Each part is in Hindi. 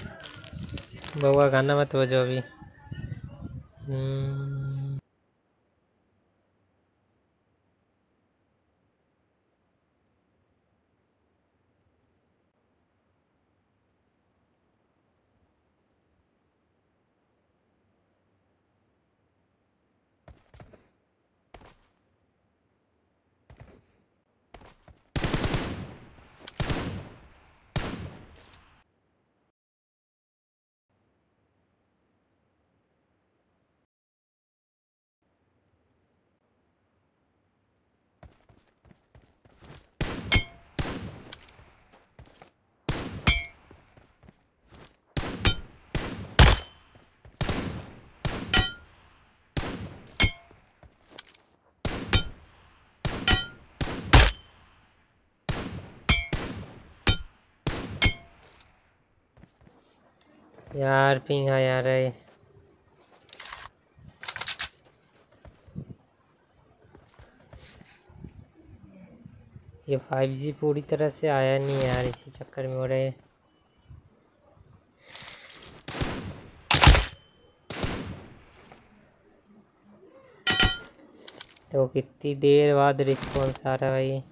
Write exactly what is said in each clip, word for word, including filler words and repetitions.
बउआ गाना मत बजो अभी। हम्म, यार पिंग है यार ये। ये फाइव जी पूरी तरह से आया नहीं है यार, इसी चक्कर में हो रहे हैं। तो कितनी देर बाद रिस्पॉन्स आ रहा है भाई।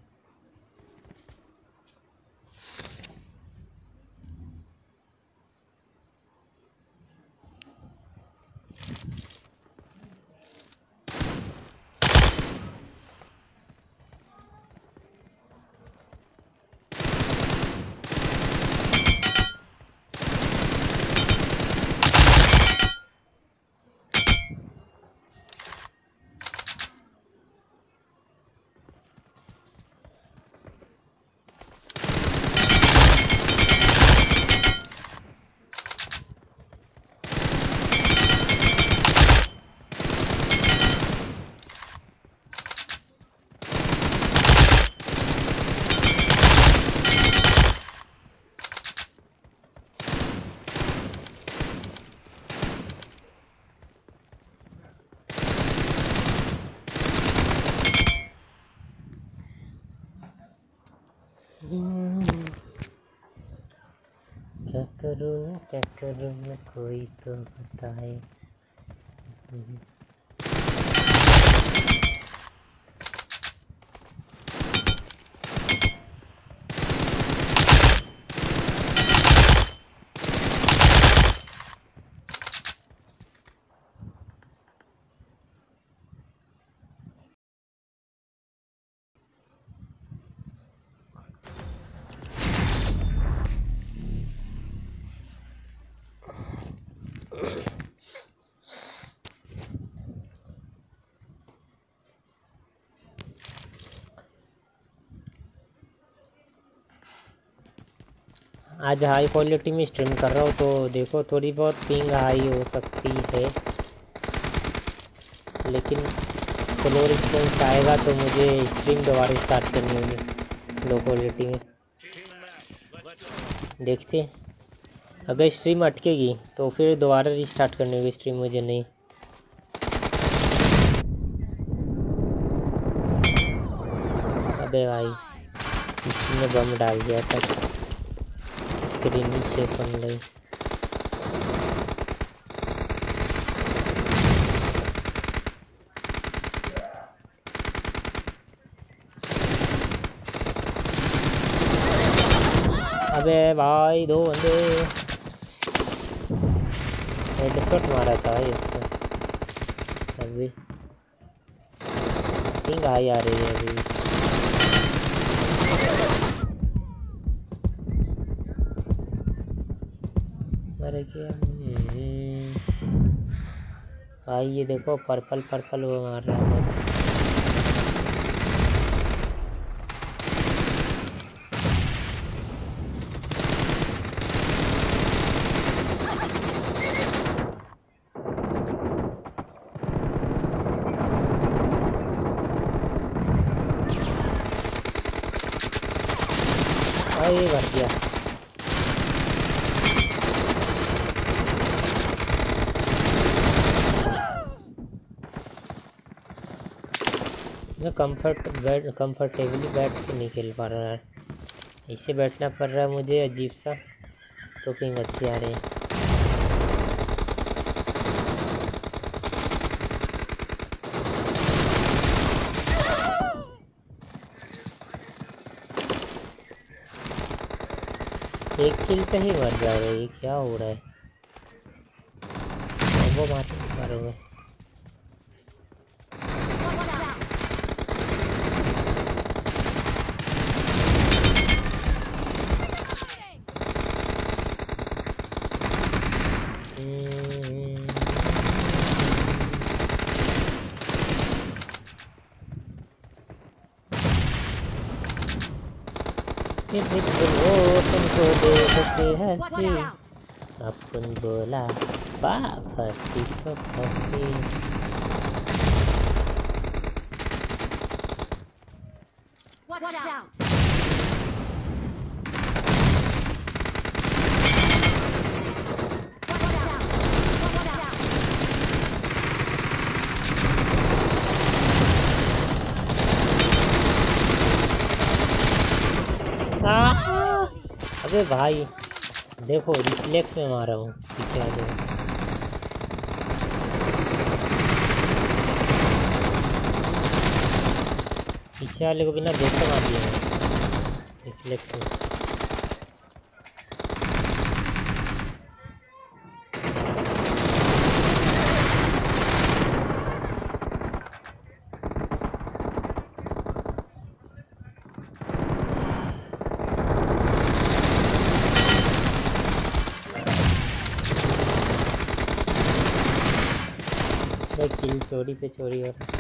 क्या करूँ ना क्या करूँ मैं, कोई तो बताए। आज हाई क्वालिटी में स्ट्रीम कर रहा हूँ तो देखो थोड़ी बहुत पिंग हाई हो सकती है, लेकिन स्लो रिस्पॉन्स आएगा तो मुझे स्ट्रीम दोबारा स्टार्ट करनी होगी लो क्वालिटी में। देखते हैं, अगर स्ट्रीम अटकेगी तो फिर दोबारा रिस्टार्ट करनी होगी स्ट्रीम मुझे। नहीं अबे भाई इसने बम डाल दिया था, स्क्रीन से बन गई। अबे भाई दो बंदे हेडशॉट मारा था भाई इसको। अभी पिंग हाई आ रही है अभी। अरे क्या भाई, ये देखो पर्पल पर्पल वो मार रहा है। भाई बच गया। मैं कंफर्ट बैठ कंफर्टेबली बैठ के नहीं खेल पा रहा है, ऐसे बैठना पड़ रहा है मुझे अजीब सा। तो पिंग अच्छी आ रही है। एक किल पे ही मर जा रहे, ये क्या हो रहा है? वो मारते मारोगे। तुमको देख के हंसी अपन बोला बाप हंसी तो हंसी। अबे भाई देखो रिफ्लेक्स में मारा हूँ पीछे वाले। पीछे वाले को बिना देखे मार दिया रिफ्लेक्स में। किल चोरी पे चोरी हो रहा है।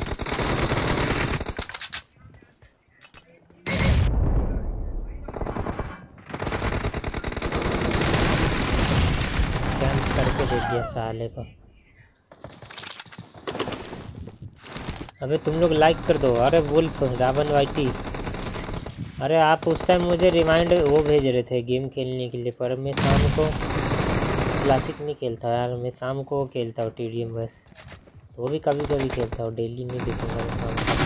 कैंप करके दे दिया साले को। अबे तुम लोग लाइक कर दो। अरे वुल्फ रावण वाइटी, अरे आप उस टाइम मुझे रिमाइंड वो भेज रहे थे गेम खेलने के लिए, पर मैं शाम को क्लासिक नहीं खेलता यार, मैं शाम को खेलता हूँ टी डी एम बस। वो भी कभी कभी खेलता हूँ, डेली नहीं देखूंगा मैं शाम को।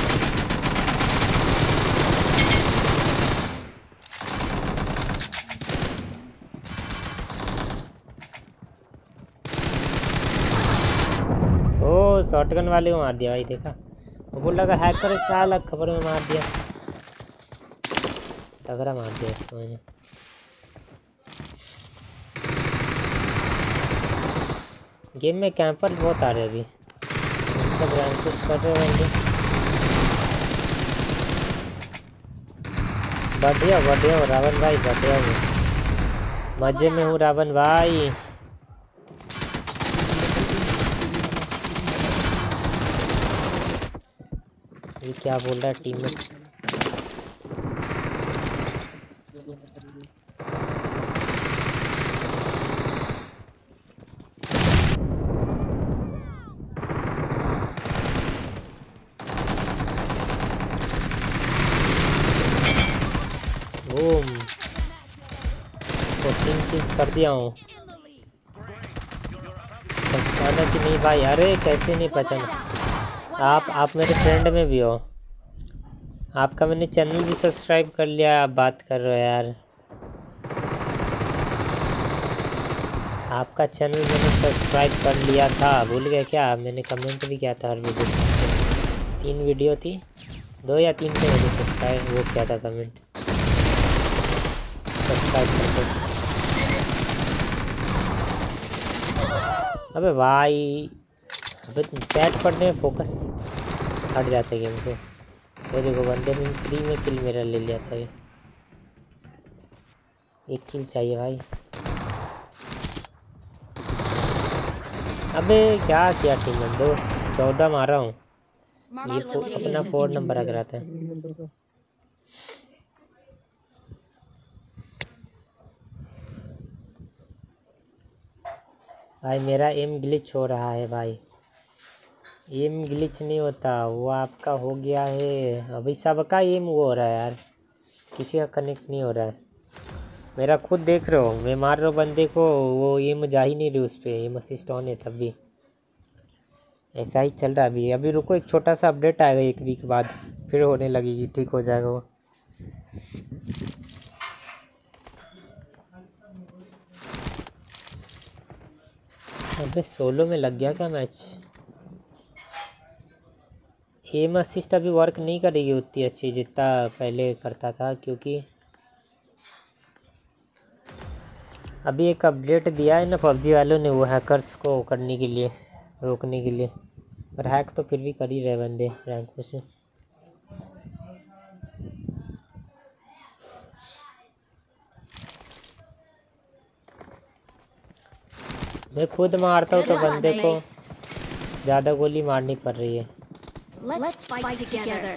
ओ शॉटगन वाले को मार दिया भाई, देखा? वो बोल लगा हैकर साला, खबर में मार दिया, तगड़ा मार दिया इसको मैंने। गेम में कैंपर बहुत आ रहे अभी, सब रैंक कर रहे होंगे। बढ़िया बढ़िया हो रावण भाई, बढ़िया हो, मजे में हूँ रावण भाई। ये क्या बोल रहा है टीम में? बूम, फोर्टीन किल्स कर दिया हूँ। पहचाना कि नहीं भाई? अरे कैसे नहीं पहचाना? आप आप मेरे फ्रेंड में भी हो, आपका मैंने चैनल भी सब्सक्राइब कर लिया, आप बात कर रहे हो यार। आपका चैनल मैंने सब्सक्राइब कर लिया था, भूल गए क्या? मैंने कमेंट भी किया था हर वीडियो पे। तीन वीडियो थी, दो या तीन पे मैंने सब्सक्राइब वो किया था कमेंट, सब्सक्राइब करके। अबे भाई, अबे चैट पढ़ने में फोकस हट जाता है गेम से। वो देखो बंदे ने फ्री में किल मेरा ले लिया था। ये एक किल चाहिए भाई। अबे क्या किया टीम में? दो चौदह मारा हूँ, ये तो अपना फोर नंबर अगर आता है। भाई मेरा एम ग्लिच हो रहा है भाई, एम ग्लिच नहीं होता, वो आपका हो गया है। अभी सबका एम वो हो रहा है यार, किसी का कनेक्ट नहीं हो रहा है। मेरा खुद देख रहे हो, मैं मार रहा हूँ बंदे को, वो एम जा ही नहीं रही उस पर, एम असिस्ट ऑन है तब भी। ऐसा ही चल रहा है अभी। अभी रुको, एक छोटा सा अपडेट आएगा एक वीक बाद, फिर होने लगेगी, ठीक हो जाएगा वो। अबे सोलो में लग गया क्या मैच? एम असिस्ट अभी वर्क नहीं करेगी उतनी अच्छी जितना पहले करता था, क्योंकि अभी एक अपडेट दिया है ना पबजी वालों ने, वो हैकर्स को करने के लिए, रोकने के लिए। पर हैक तो फिर भी कर ही रहे बंदे रैंक में से। मैं खुद मारता हूँ तो बंदे को ज़्यादा गोली मारनी पड़ रही है। Let's fight together.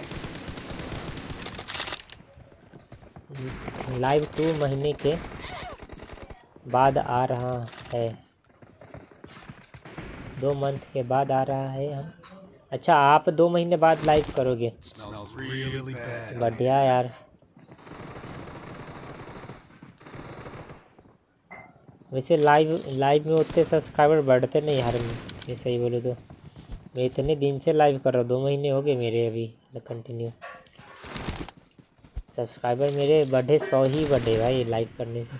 Live to महीने के बाद आ रहा है, दो मंथ के बाद आ रहा है हम। अच्छा, आप दो महीने बाद लाइव करोगे? बढ़िया यार। वैसे लाइव लाइव में उतने सब्सक्राइबर बढ़ते नहीं यार, मैं सही बोलूँ तो। मैं इतने दिन से लाइव कर रहा हूँ, दो महीने हो गए मेरे अभी कंटिन्यू। सब्सक्राइबर मेरे बढ़े, सौ ही बढ़े भाई लाइव करने से,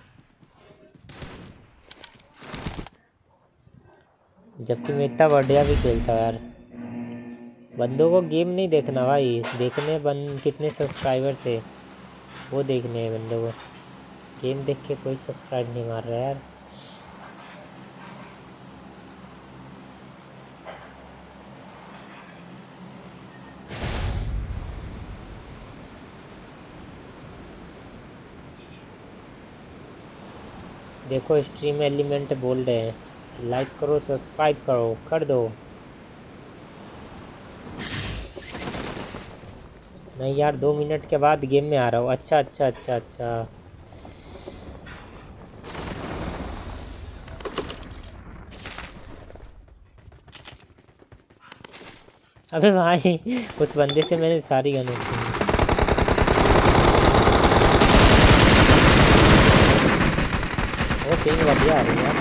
जबकि मैं इतना बढ़िया भी खेलता हूँ यार। बंदों को गेम नहीं देखना भाई, देखने बन कितने सब्सक्राइबर से, वो देखने हैं बंदों को। गेम देख के कोई सब्सक्राइब नहीं मार रहा यार। देखो स्ट्रीम एलिमेंट बोल रहे हैं लाइक करो, सब्सक्राइब करो, कर दो। नहीं यार, दो मिनट के बाद गेम में आ रहा हूँ। अच्छा अच्छा अच्छा अच्छा। अबे भाई उस बंदे से मैंने सारी गन उठी। वो पिंग बढ़िया आ रही है।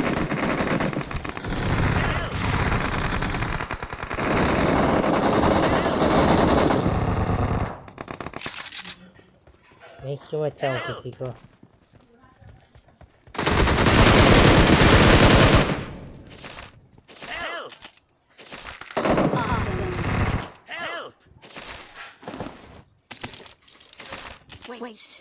मैं क्यों अच्छा हूँ किसी को? Wait.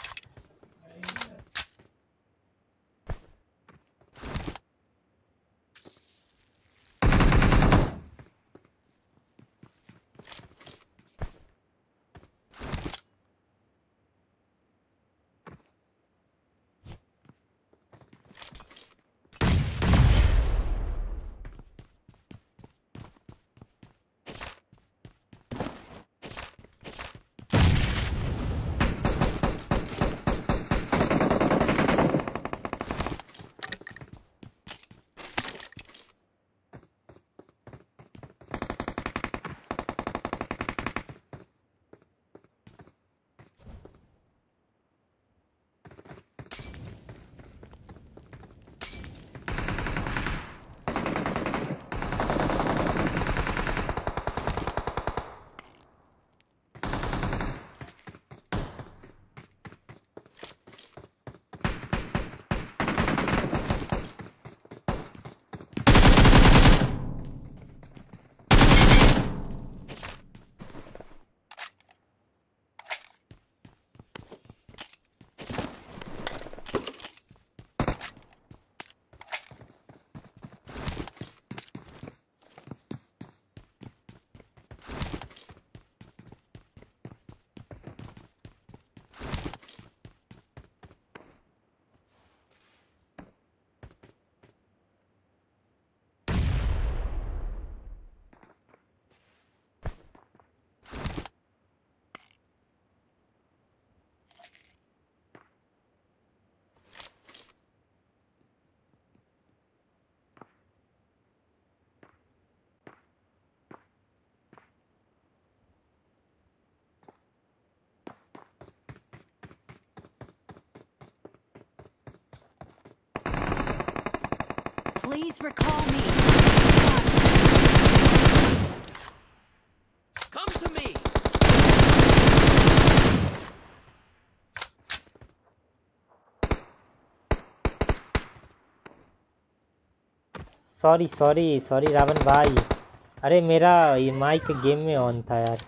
Please recall me. Come to me. Sorry sorry sorry Ravan भाई। अरे मेरा ये माइक गेम में ऑन था यार।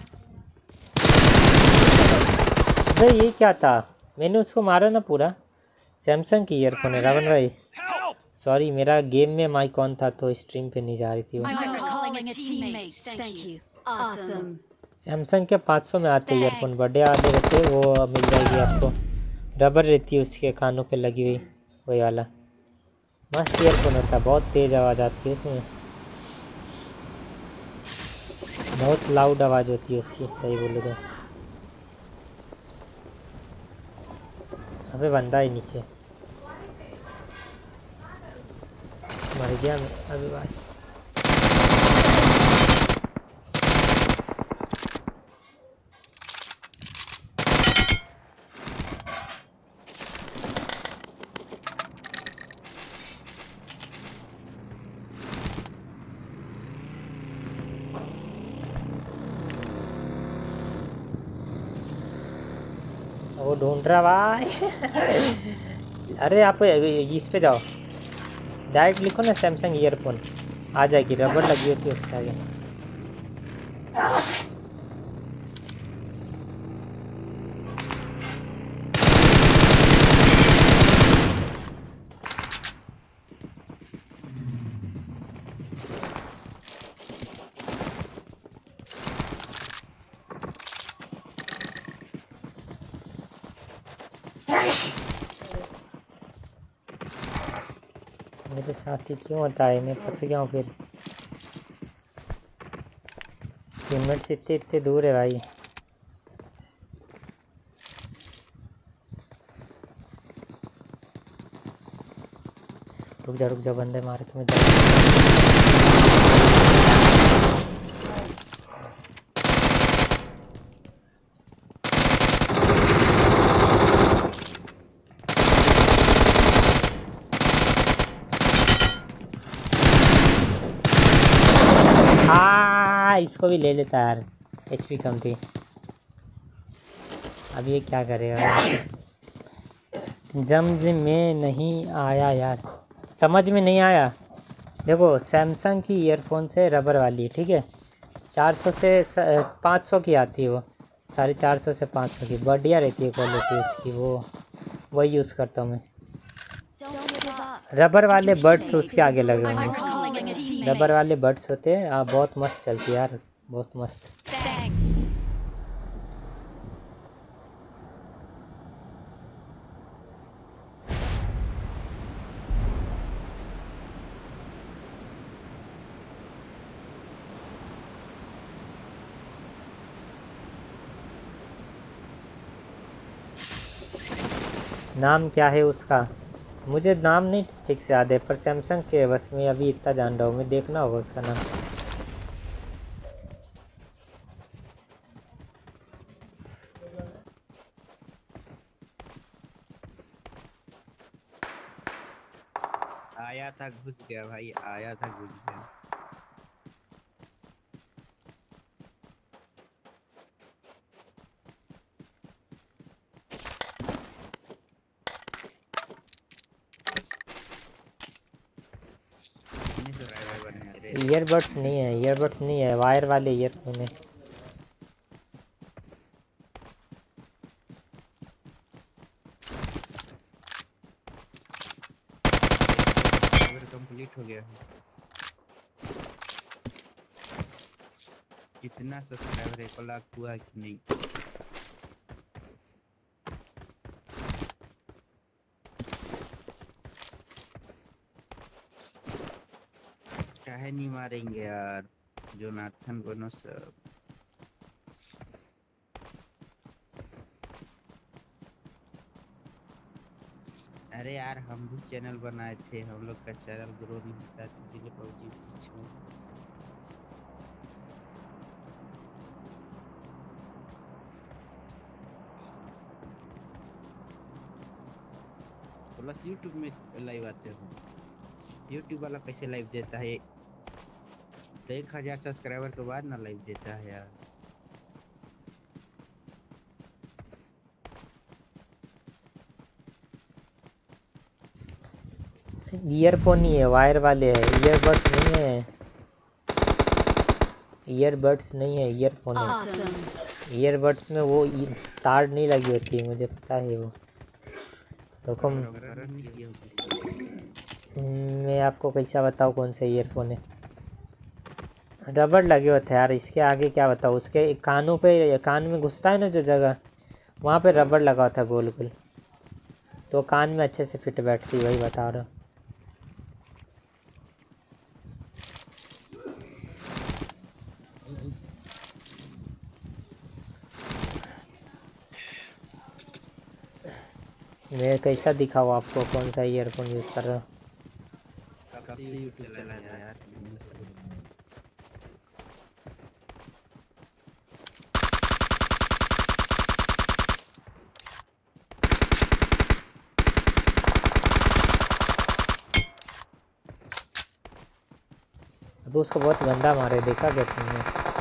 अरे ये क्या था, मैंने उसको मारा ना पूरा। सैमसंग की ईयरफोन है रावण भाई। सॉरी मेरा गेम में माइक ऑन था तो स्ट्रीम पे नहीं जा रही थी वो। I'm recalling a teammate. Thank you. Awesome. Samsung के पाँच सौ में आते ईयरफोन, बड़े वाले रहते हैं, वो मिल जाएगी आपको। रबर रहती है उसके कानों पे लगी हुई, वही वाला मस्त ईयरफोन होता है। बहुत तेज़ आवाज़ आती है उसमें, बहुत लाउड आवाज़ होती है उसकी, सही बोलो तो। अबे बंदा ही नीचे मर गया मैं अबे भाई। वो ढूंढ रहा भाई। अरे आप इस पे जाओ, डायरेक्ट लिखो ना सैमसंग ईयरफोन, आ जाएगी। रबर लगी होती है उसके आगे। मेरे साथ ही क्यों होता है, मैं फंस गया हूँ फिर। टीममेट्स इतने इतने दूर है भाई। रुक जा रुक जा, बंदे मारे तुम्हें दर्द। हाँ इसको भी ले लेता यार, एचपी कम थी। अब ये क्या करेगा। जम्ज में नहीं आया यार, समझ में नहीं आया। देखो सैमसंग की ईयरफोन से रबर वाली, ठीक है, चार सौ से पाँच सौ की आती है वो, साढ़े चार सौ से पाँच सौ की, बढ़िया रहती है क्वालिटी उसकी, वो वही यूज़ करता हूँ मैं। Don't give up. रबर वाले बड्स उसके आगे लगे I'm होंगे। recalling a teammate. रबर वाले बड्स होते हैं, हाँ बहुत मस्त चलती है यार, बहुत मस्त। Thanks. नाम क्या है उसका, मुझे नाम नहीं ठीक से याद है, पर सैमसंग के बस मैं अभी इतना जान रहा हूँ, मैं देखना होगा उसका नाम। आया था घुस गया भाई, आया था घुस गया। कितने सब्सक्राइबर बने हैं रे? ईयरबड्स नहीं है, ईयरबड्स नहीं है, वायर वाले ईयरफोन है। सब्सक्राइबर कंप्लीट हो गया है। कितना सब्सक्राइबर है, एक लाख हुआ कि नहीं? काहे नहीं मारेंगे यार, जोनाथन बनो सब। अरे यार हम भी चैनल बनाए थे, हम लोग का चैनल ग्रो नहीं होता था, इसलिए पबजी पीछे। प्लस यूट्यूब में लाइव आते हो, यूट्यूब वाला कैसे लाइव देता है? तो एक हजार सब्सक्राइबर के बाद ना लाइव देता है यार। ईयरफोन ही है, वायर वाले है, ईयरबड्स नहीं है। ईयरबड्स नहीं है, ईयरफोन है। Awesome. ईयरबड्स में वो ई- तार नहीं लगी होती है, मुझे पता है वो। रुको रबर नहीं किया होगी। मैं आपको कैसा बताऊँ कौन सा ईयरफोन है। रबड़ लगे होते हैं यार, इसके आगे क्या बताऊँ। उसके कानों पे, कान में घुसता है ना जो जगह, वहाँ पे रबड़ लगा होता है गोल गोल, तो कान में अच्छे से फिट बैठती, वही बता रहा हूँ। मैं कैसा दिखाऊँ आपको कौन सा ईयरफोन यूज़ कर रहा हूँ। कब से यूट्यूब चला था यार बिजनेस शुरू। अब उसको बहुत गंदा मारे, देखा क्या तुमने?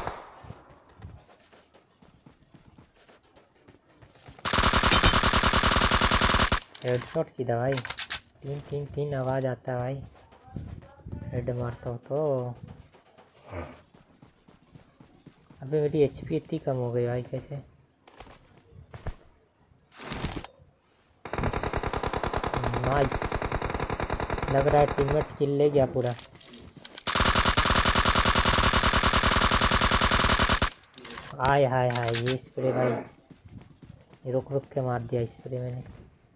हेडशॉट सीधा भाई, तीन तीन तीन आवाज़ आता है भाई हेड मारता हो तो। अबे मेरी एचपी इतनी कम हो गई भाई, कैसे? नाइस, लग रहा है टीममेट किल ले गया पूरा। आय हाय हाय, ये स्प्रे भाई रुक रुक के मार दिया स्प्रे मैंने।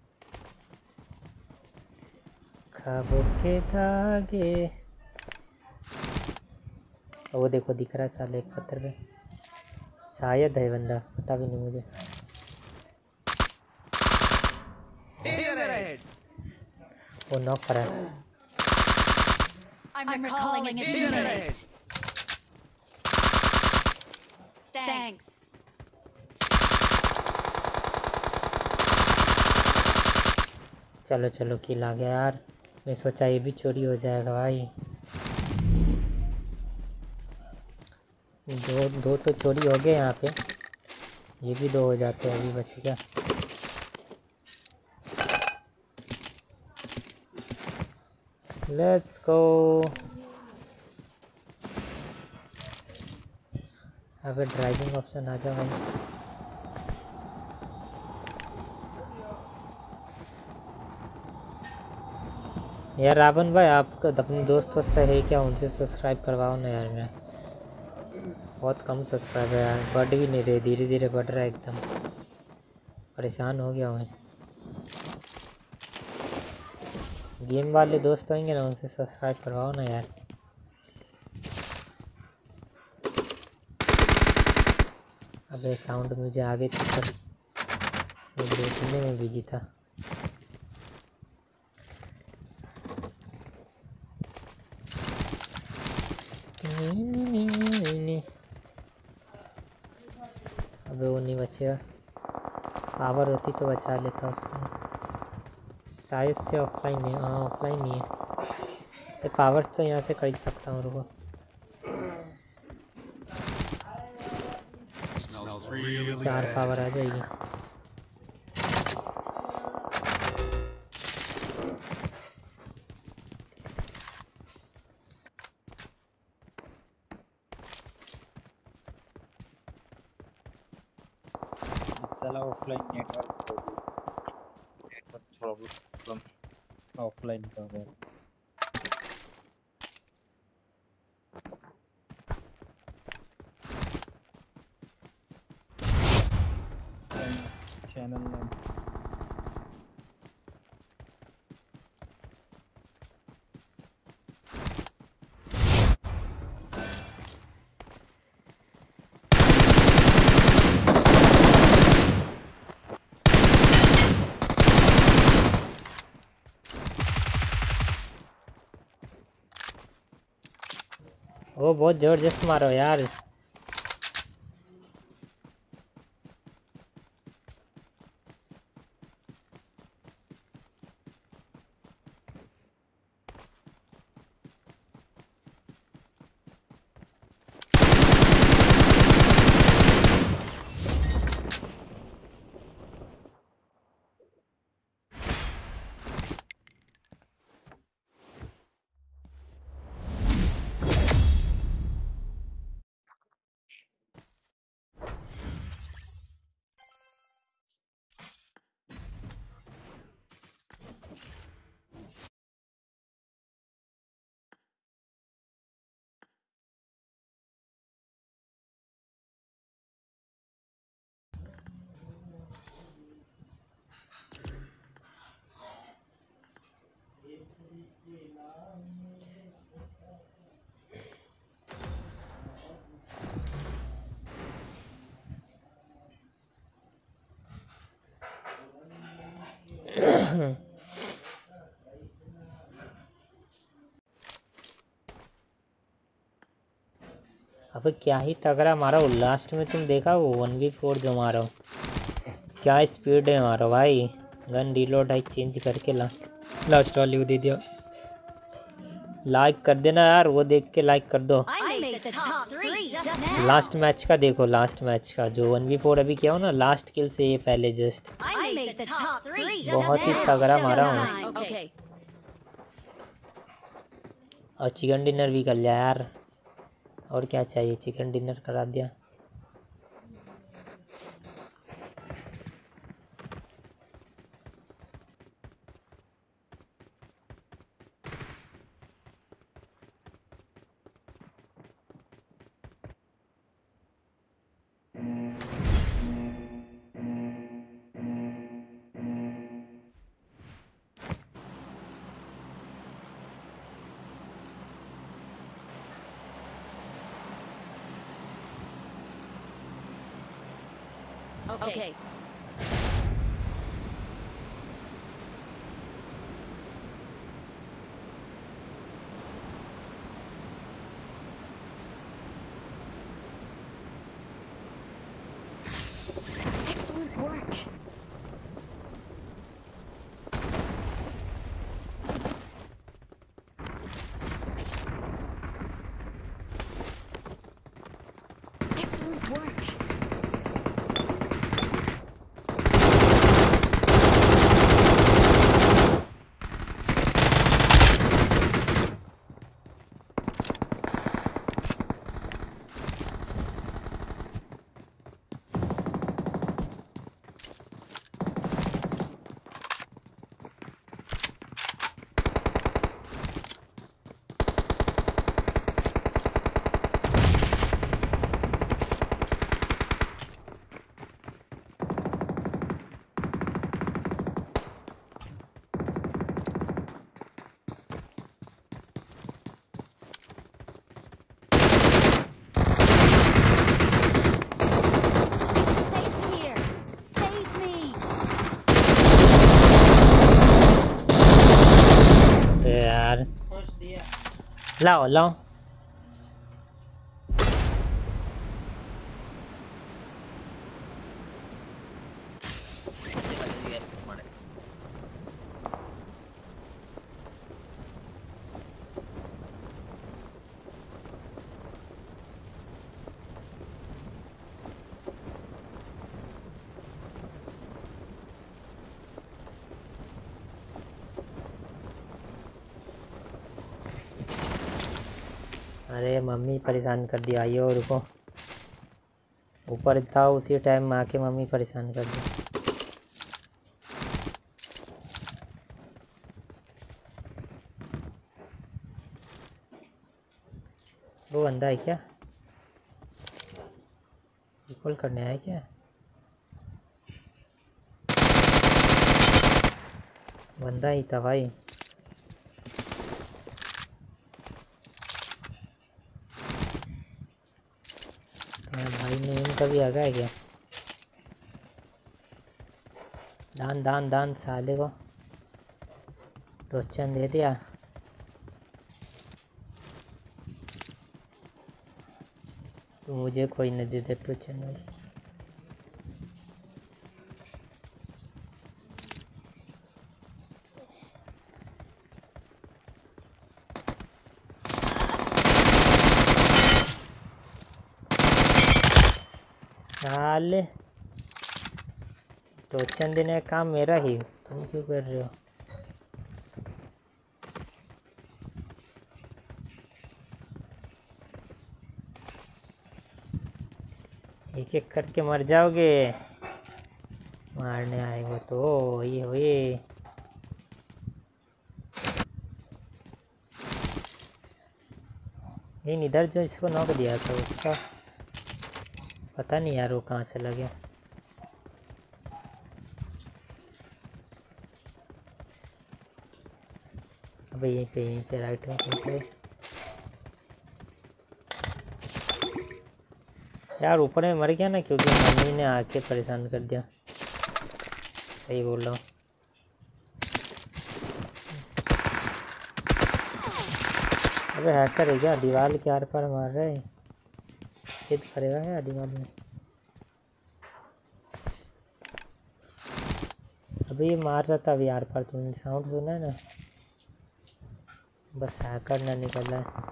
ख्वाबों के धागे, वो देखो दिख रहा है साले एक पत्थर पे, शायद है बंदा, पता भी नहीं मुझे। वो नॉक करा है। I'm recalling a teammate. Thanks. चलो चलो किल आ गया यार, मैं सोचा ये भी चोरी हो जाएगा भाई। दो दो तो चोरी हो गए यहाँ पे, ये भी दो हो जाते हैं, अभी बच गया। Let's go. अबे ड्राइविंग ऑप्शन आ जाओ भाई। यार रावण भाई, आपका अपने दोस्तों से है क्या, उनसे सब्सक्राइब करवाओ ना यार। मैं बहुत कम सब्सक्राइबर यार, बढ़ भी नहीं रहे, धीरे धीरे बढ़ रहा है, एकदम परेशान हो गया मैं। गेम वाले दोस्त होंगे ना, उनसे सब्सक्राइब करवाओ ना यार। अबे साउंड मुझे आगे चलकर मैं देखने में बिजी था। अबे वो नहीं बचेगा, पावर होती तो बचा लेता उसको। शायद से ऑफलाइन है, हाँ ऑफलाइन ही है, तो पावर तो यहाँ से खरीद सकता हूँ। रुको चार पावर आ जाएगी। साला offline network network problem offline का है। चैनल नेम वो बहुत ज़बरदस्त मारो यार। अब क्या ही तगड़ा मारा वो लास्ट में, तुम देखा वो वन वी फोर जो मारा हो, क्या स्पीड है मारो भाई। गन रिलोड है चेंज करके ला लास्ट वाली को दे दिया। लाइक कर देना यार, वो देख के लाइक कर दो। I made the top three just now. Last match का देखो, लास्ट मैच का जो वन वी फोर अभी किया हो ना, लास्ट किल से ये पहले just I made the top three just बहुत ही now. तगड़ा मारा Just हूँ। time. Okay. और चिकन डिनर भी कर लिया यार, और क्या चाहिए, चिकन डिनर करा दिया। Okay. Excellent work. Excellent work. Save me here. Save me. तो यार लाओ लाओ। अरे मम्मी परेशान कर दिया, आइयो रुको। ऊपर था उसी टाइम में आके मम्मी परेशान कर दी। वो बंदा है क्या, कॉल करने आया क्या? बंदा ही था भाई। भाई ने इनका भी आ गया क्या? दान दान दान साले को टोचन दे दिया। तो मुझे कोई नहीं देते टोचन भाई। साले टोचन देने का काम मेरा ही, तुम क्यों कर रहे हो? एक एक करके मर जाओगे, मारने आएगा तो ये हुए। नहीं इधर जो इसको नॉक दिया था उसका पता नहीं यार, वो कहाँ चला गया। अबे यहीं पे यहीं पे राइट में कहीं पे। यार ऊपर में मर गया ना क्योंकि मम्मी ने आके परेशान कर दिया। सही बोल रहा हूँ। अबे हैकर है क्या? दीवार के आर पार मार रहा है। छेद करेगा क्या दीवार में? अभी ये मार रहा था अभी आर पार, तुमने साउंड सुना है ना? बस हैकर ना निकल रहा है।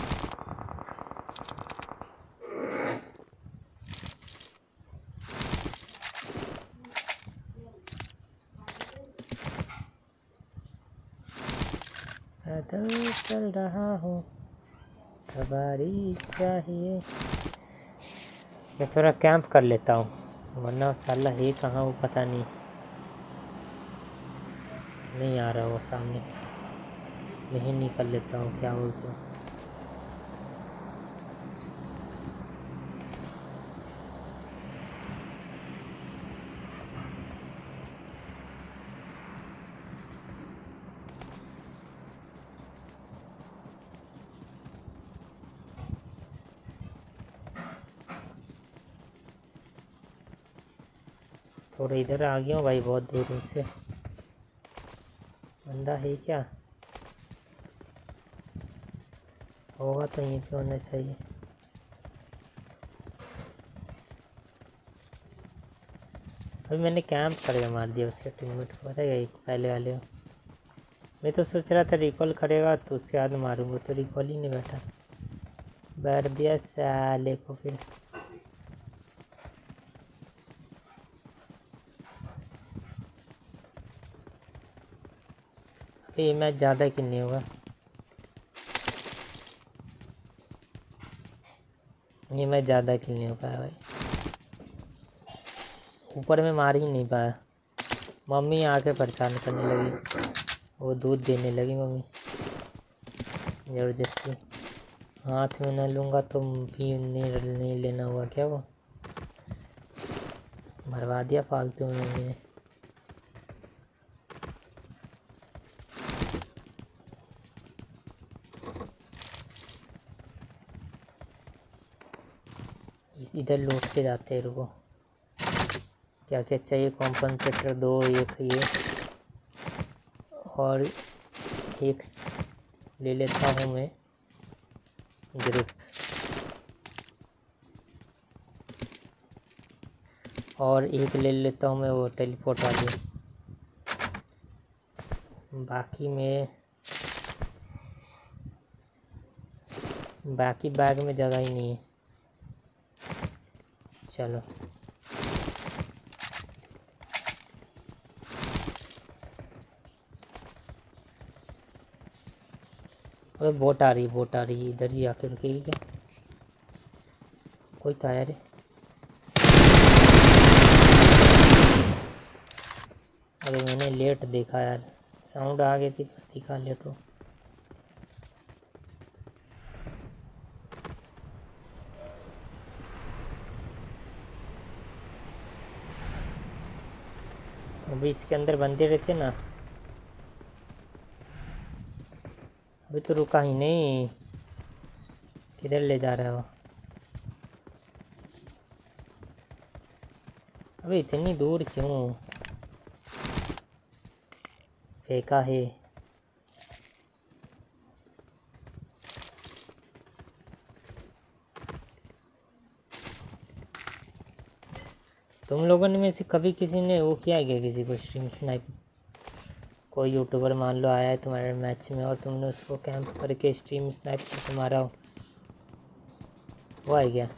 पैदल चल रहा हूँ, सवारी चाहिए। मैं थोड़ा कैंप कर लेता हूँ वरना साला है कहाँ वो पता नहीं। नहीं आ रहा वो सामने। मैं ही निकल लेता हूँ, क्या बोलते हो? थोड़ा इधर आ गया हूँ भाई, बहुत दूर से। बंदा है क्या? होगा तो यहीं पे होना चाहिए। अभी मैंने कैंप करके मार दिया उसके टीममेट को, पता है क्या? पहले वाले को मैं तो सोच रहा था रिकॉल करेगा तो उसके बाद मारूंगा, तो रिकॉल ही नहीं बैठा। बैठ दिया साले को फिर। ये मैच ज़्यादा किल नहीं होगा। ये मैच ज़्यादा किल नहीं हो पाया भाई। ऊपर में मार ही नहीं पाया। मम्मी आके परेशान करने लगी, वो दूध देने लगी मम्मी ज़बरदस्ती। हाथ में न लूँगा तो भी नहीं नहीं लेना हुआ क्या? वो मरवा दिया फालतू में मम्मी ने। इधर लूट के जाते हैं, रुको। क्या क्या चाहिए? कॉम्पनसेटर दो, एक ये और एक ले लेता हूँ मैं ग्रिप, और एक ले लेता हूँ मैं वो टेलीपोर्ट वाली। बाकी में बाकी बैग में जगह ही नहीं है। चलो अबे बोट आ रही बोट आ रही इधर ही आके रुकेगी क्या? कोई तो आया रे। अबे मैंने लेट देखा यार, साउंड आ गई थी पर दिखा लेट हो। अभी इसके अंदर बंदे रहते ना। अभी तो रुका ही नहीं, किधर ले जा रहा है वो? अबे इतनी दूर क्यों फेंका है? तुम लोगों ने में से कभी किसी ने वो किया है क्या, किसी को स्ट्रीम स्नाइप? कोई यूट्यूबर मान लो आया है तुम्हारे मैच में और तुमने उसको कैंप करके स्ट्रीम स्नाइप करके मारा हो, वो है क्या?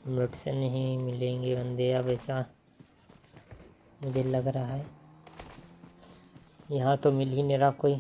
मिनट से नहीं मिलेंगे बंदे अब, ऐसा मुझे लग रहा है। यहाँ तो मिल ही नहीं रहा कोई।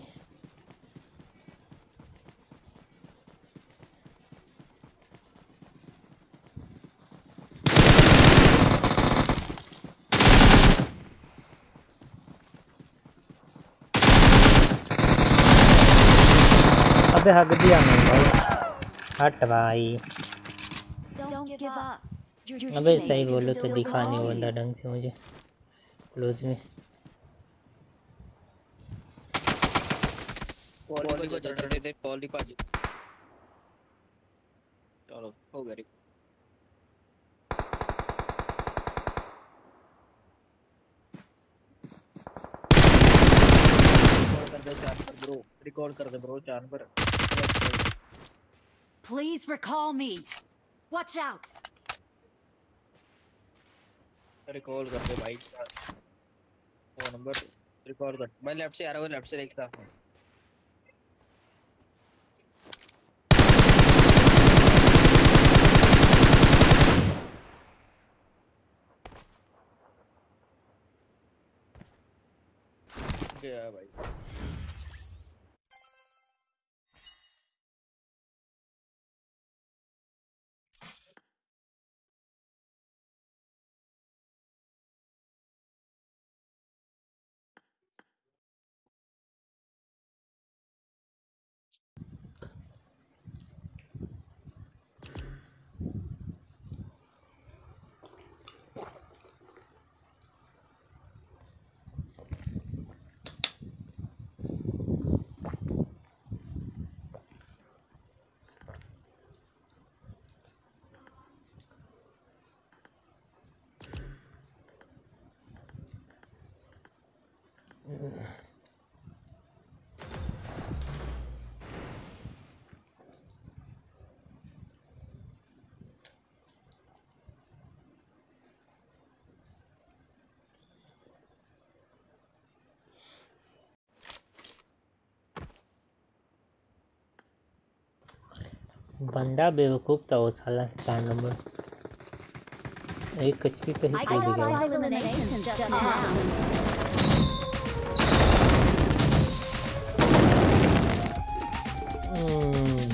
अबे हक दिया मैं भाई, हट भाई। Don't give up. Your अबे teammates सही can बोलो तो still दिखा नहीं call बंदा you. ढंग से मुझे क्लोज में। कॉल को जाता दे दे कॉल ही पाजी। चलो हो गया। रिकॉर्ड कर दे चार पर ब्रो, रिकॉर्ड कर दे ब्रो चार पर। Please recall me. Watch out. Record कर दे भाई। फोन नंबर रिकॉर्ड कर। मैं लेफ्ट से आ रहा हूँ, लेफ्ट से देखता हूँ। गया भाई। बंदा बेवकूफ़ था वो साला चार नंबर, एक एचपी पे ही I कूद got गया। five eliminations just now. Hmm,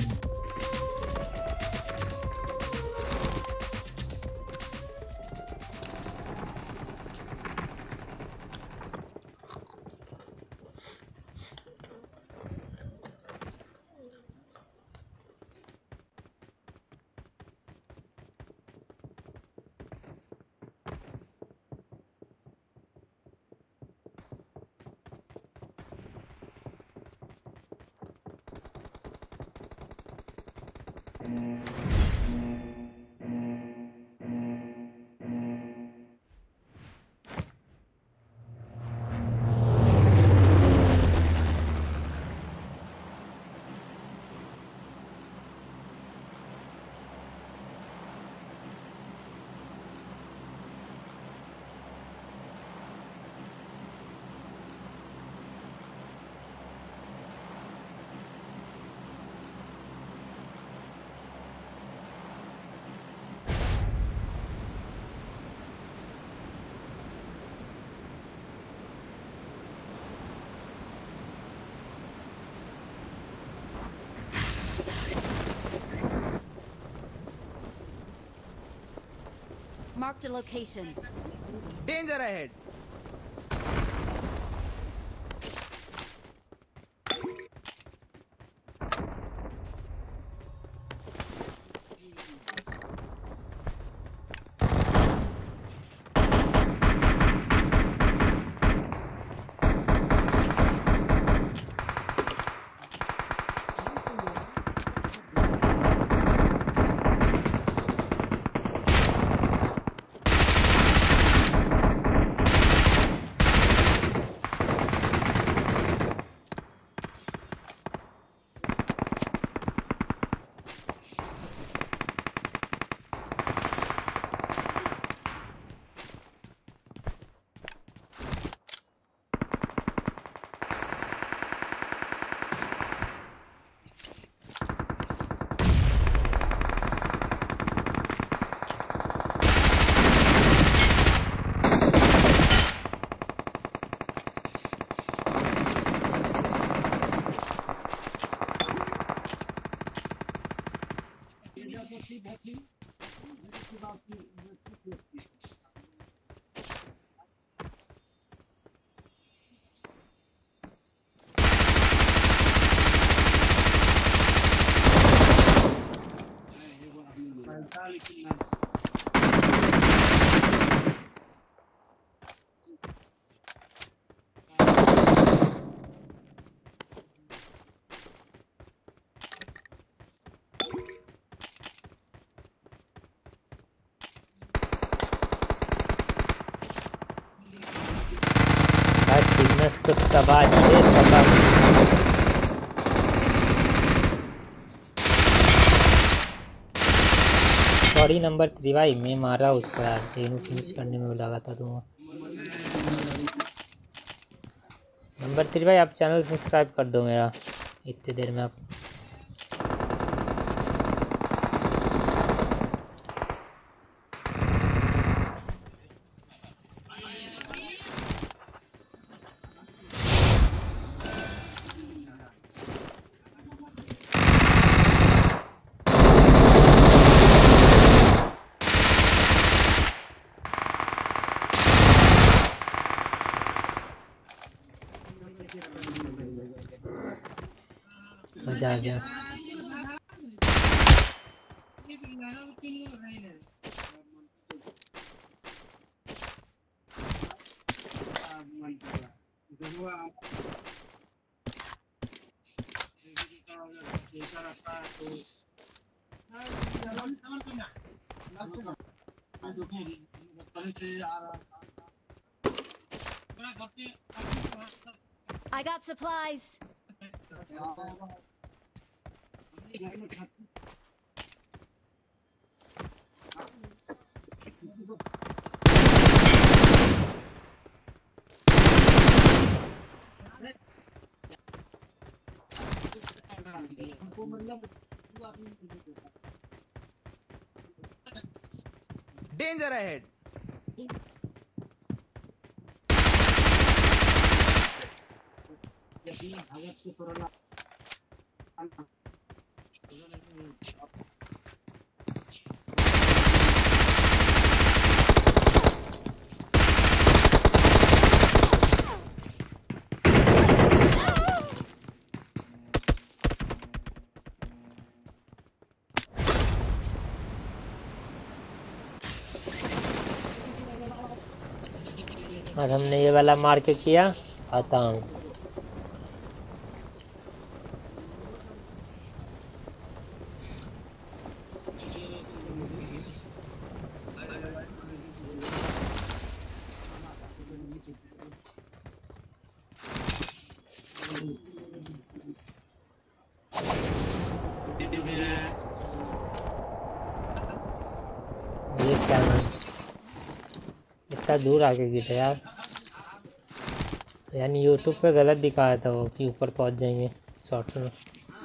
Marked a location. Danger ahead. भाई फिटनेस तो तबाह है तबाह। सॉरी नंबर थ्री भाई, मैं मारा उसको यार, तीनों फिनिश करने में लगा था तुम। नंबर थ्री भाई आप चैनल सब्सक्राइब कर दो मेरा इतनी देर में। आप मजा आ गया। I got supplies. Danger ahead. और हमने ये वाला मार के किया खत्म। ये क्या है? इतना दूर आके गिरा यार, यानी यूट्यूब पे गलत दिखाया था वो कि ऊपर पहुंच जाएंगे शॉर्ट में।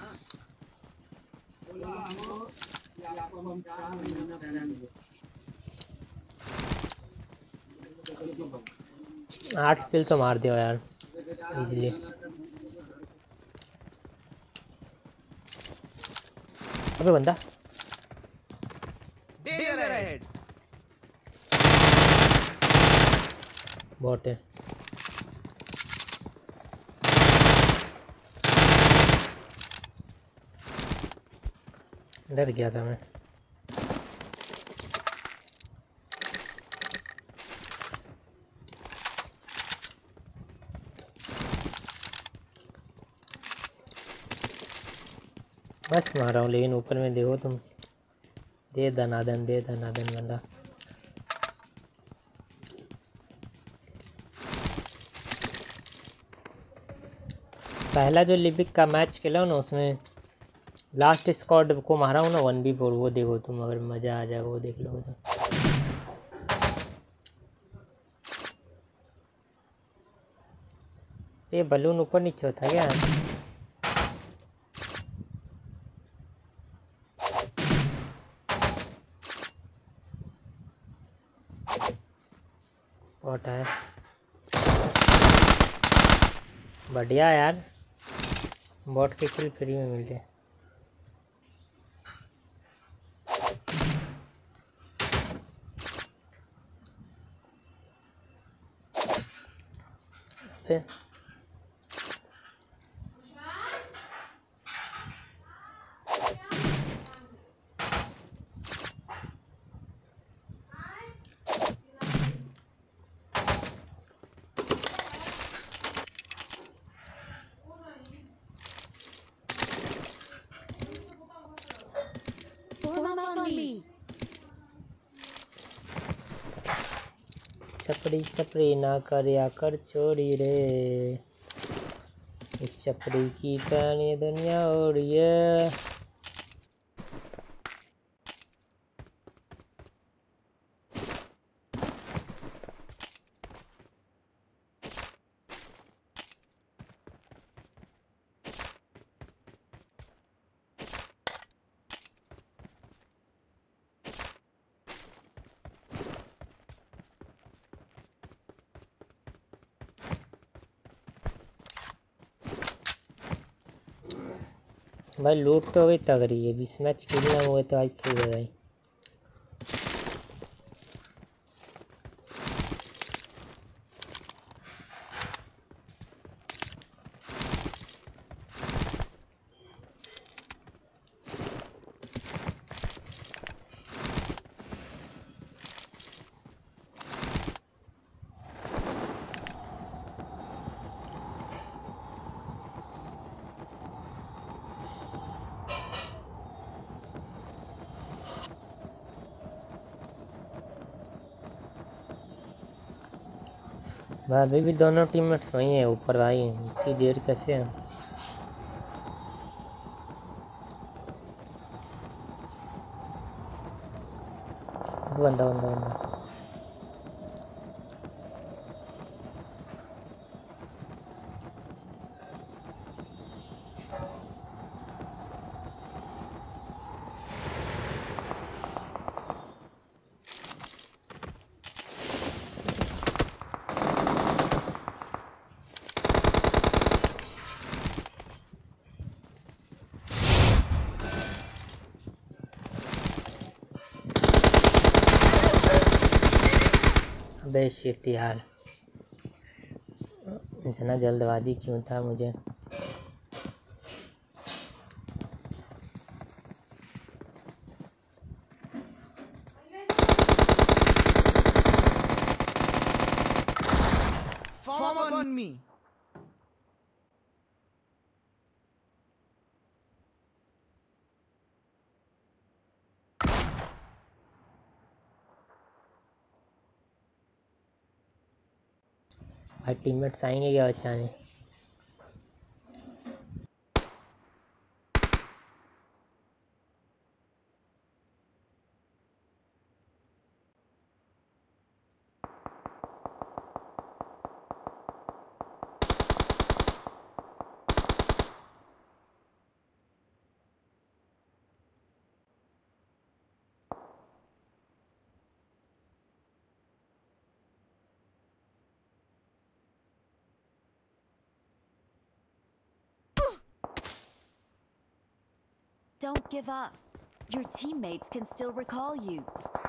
आठ किल तो मार दिया यार इजीली। अबे बंदा Danger ahead. बॉट है। डर गया था मैं। बस मार रहा हूँ लेकिन ऊपर में देखो तुम, दे दनादन दे दनादन बंदा। पहला जो लिपिक का मैच खेला हूँ ना उसमें लास्ट स्क्वाड को मारा हूँ ना वन बी फोर, वो देखो तुम, अगर मज़ा आ जाएगा वो देख लो तो। ये बलून ऊपर नीचे होता क्या? बॉट है। बढ़िया यार, बॉट के किल फ्री में मिलते। पे। Form up on me. छपड़ी छपड़ी ना कर या कर चोरी रे, इस छपड़ी की कहानी दुनिया और ये। भाई लूट तो गई तगड़ी है, बीस मैच खेलना हुआ तो आज खेल भाई। भाई अभी भी दोनों टीममेट्स वही हैं ऊपर भाई, इतनी देर कैसे है। बंदा बंदा बंदा अबे शिट यार, इतना जल्दबाजी क्यों था मुझे। Form up on me. भाई टीममेट्स आएंगे क्या बचाने। Don't give up. Your teammates can still recall you.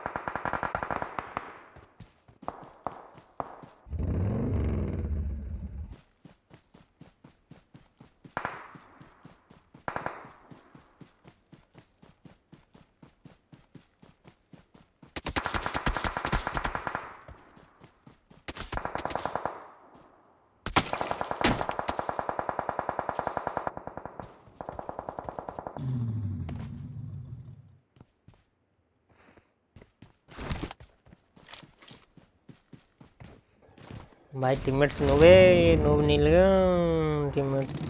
भाई टीममेट्स नूबे नूब नहीं लगा टीममेट्स।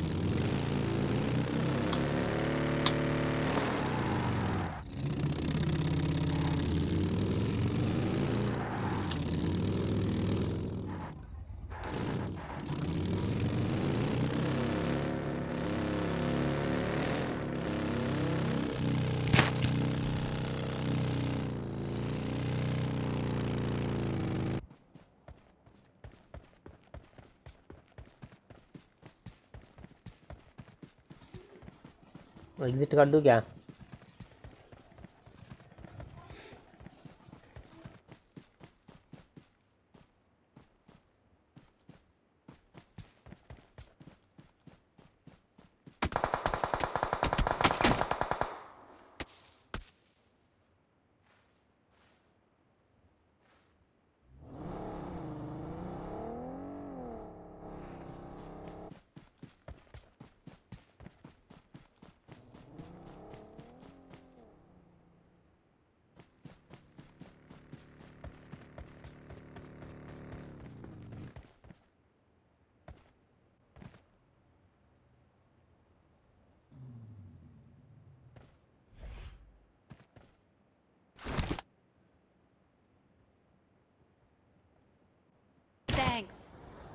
एग्जिट कर दूं क्या। Thanks.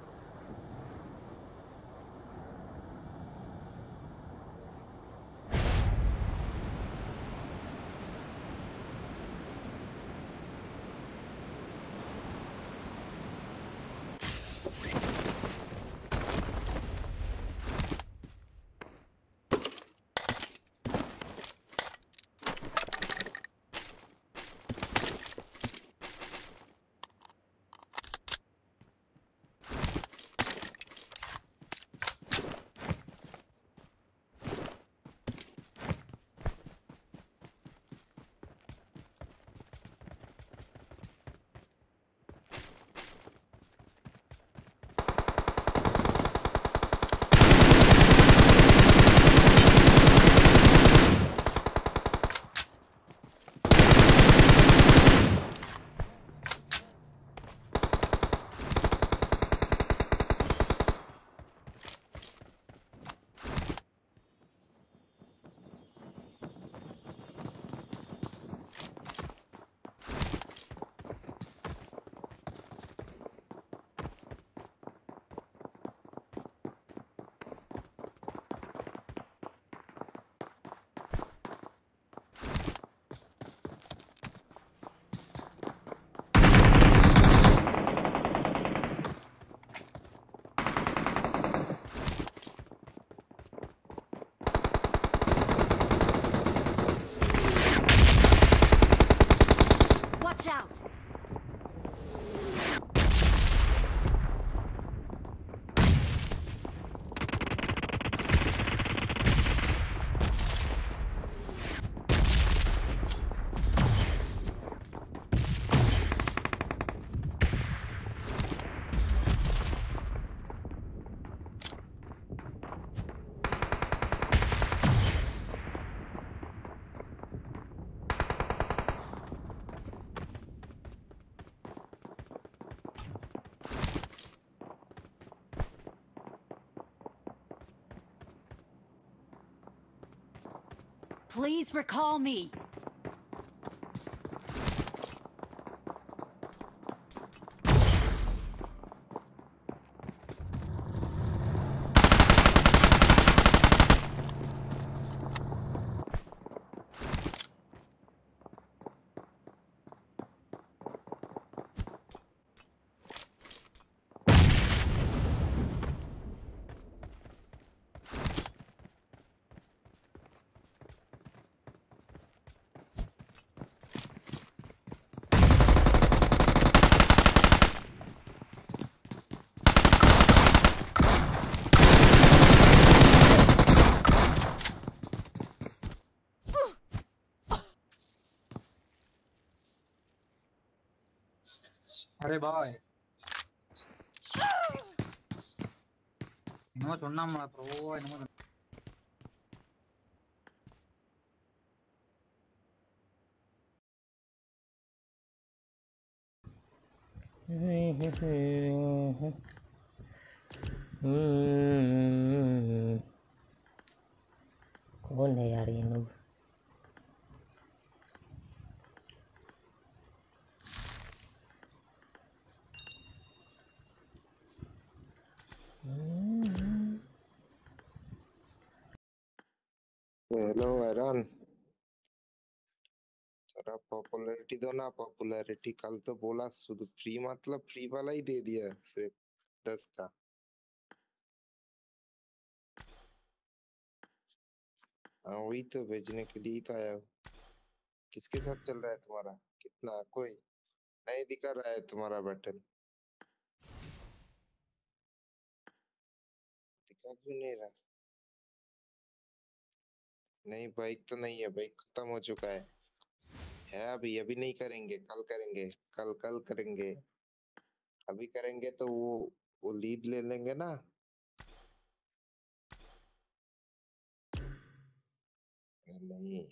Watch out! Please recall me. अरे भाई என்னமோ சொன்னாமல ப்ரோ என்னமோ कौन है यार ये लोग? हेलो वैरन, थोड़ा पॉपुलैरिटी दो ना। पॉपुलैरिटी कल तो बोला शुद्ध फ्री, मतलब फ्री वाला ही दे दिया सिर्फ दस का। हाँ वही तो भेजने के लिए ही तो आया हूँ। किसके साथ चल रहा है तुम्हारा? कितना? कोई नहीं दिखा रहा है तुम्हारा बैटल? दिखा क्यों नहीं रहा? नहीं बाइक तो नहीं है, बाइक खत्म हो चुका है। है अभी अभी नहीं करेंगे, कल करेंगे। कल कल करेंगे। अभी करेंगे तो वो वो लीड ले लेंगे ना। नहीं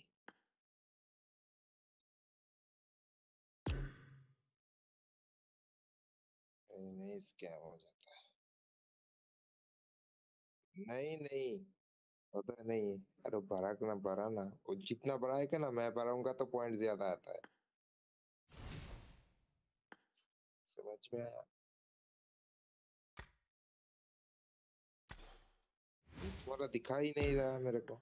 नहीं स्कैम हो जाता है। नहीं नहीं होता नहीं। अरे भरा ना भरा ना, वो जितना बढ़ाएगा ना मैं बढ़ाऊंगा तो पॉइंट ज्यादा आता है। समझ में आया? तुम्हारा दिखा ही नहीं रहा है मेरे को।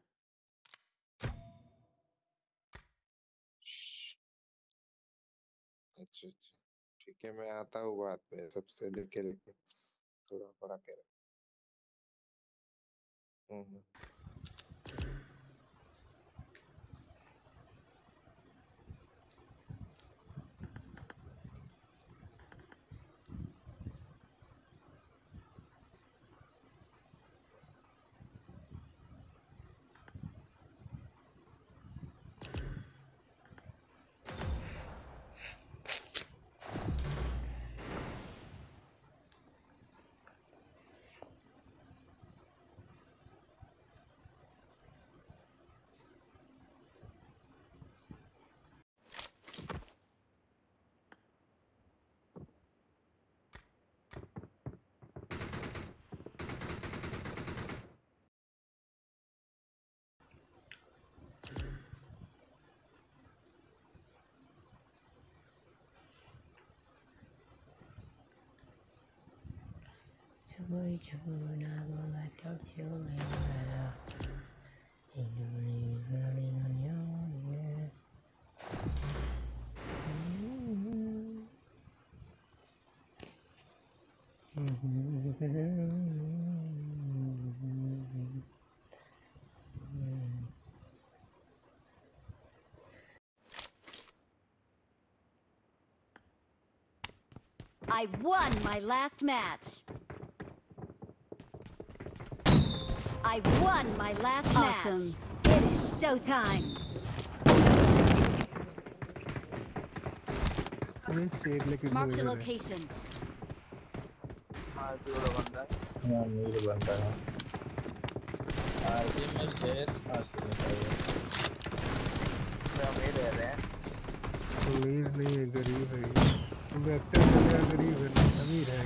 अच्छा अच्छा ठीक है, मैं आता हूँ बाद में सबसे लेके लेके थोड़ा बड़ा कर। हम्म हम्म। Joy, joy, na bola kau joy, na. Ini burning on your ear. I won my last match. I won my last Awesome. match. It is showtime. अरे शेर लेके Marked a घूम रहा है। location. आरपी वाला बंदा है। हाँ मीर बनता है। आरपी में शेर हासिल है। मैं अमीर रह रहे हैं। अमीर नहीं है, गरीब है। वेक्टर बंदा गरीब है ना, अमीर है।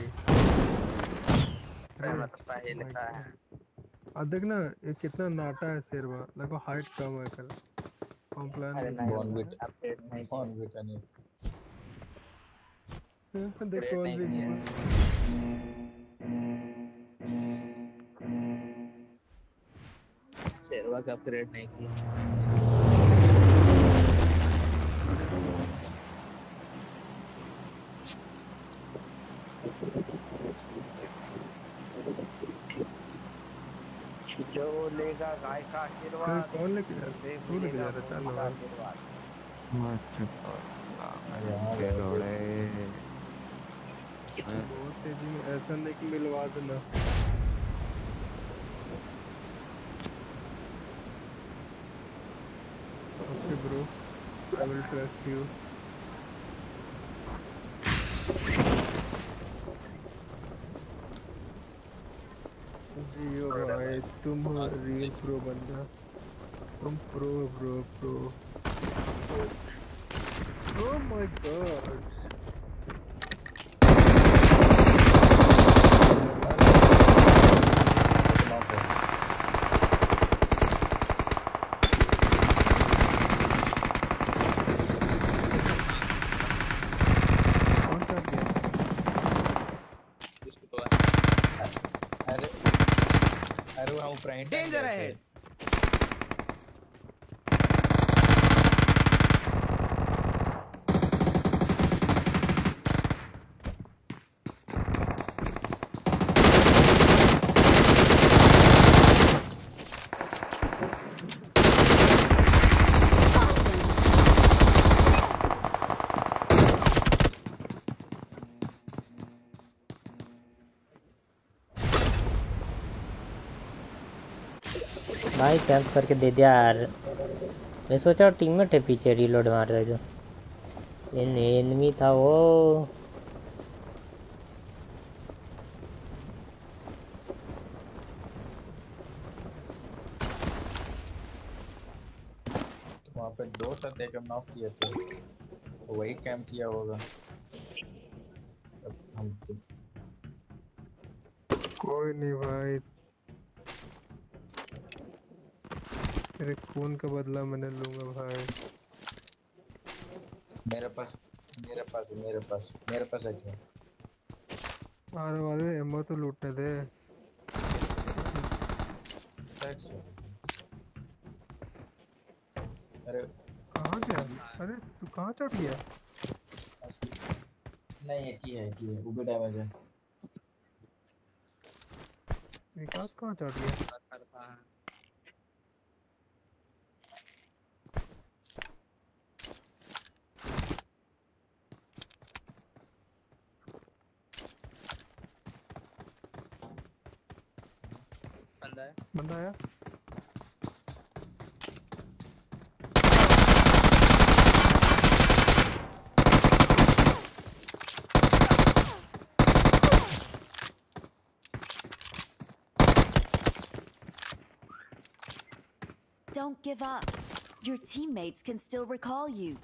प्रेम तो पहले लिखा है। अब देख ना ये कितना नाटा है शेरवा, लगभग हाइट कम है कल। कॉम्प्लान अरे नहीं नहीं किया बॉन था। बिट अपडेट नहीं बॉन बिट नहीं। देख अपडेट कौन नहीं भी किया। शेरवा का अपग्रेड नहीं किया। जो लेगा गाय का कल आशीर्वाद कौन लेके जा उसे रहा, तू लेके मिलेगा जा रहा, चल मोदी का भाई। आशीर्वाद। अच्छा यहाँ के गए थे। लोड़े बहुत तेजी में ऐसा नहीं कि मिलवा देना। Okay bro, I will trust you. जियो भाई, तुम रियल प्रो बंदा, तुम pro bro pro. Oh my God, कौन सा गेम? इसको तो है। अरे अरे वहाँ ऊपर ही Danger ahead. भाई कैंप करके दे दिया यार। मैं सोचा टीममेट है पीछे रीलोड मार रहा है जो। इन एनिमी था वो। वहाँ पे दो शॉट देकर नॉक किए थे, वही कैंप किया होगा। अब हम कोई नहीं भाई, तेरे खून का बदला मैंने लूंगा भाई। मेरे पास मेरे पास मेरे पास मेरे पास है क्या? अरे वाले एमओ तो लूटने दे। टैक्स है। अरे कहाँ गया? अरे तू कहाँ चढ़ गया? नहीं एक ही है एक ही है वो भी डैमेज है। विकास कहाँ चढ़ गया? करता है बंदा है। बंदा आया? Don't give up. Your teammates can still recall you.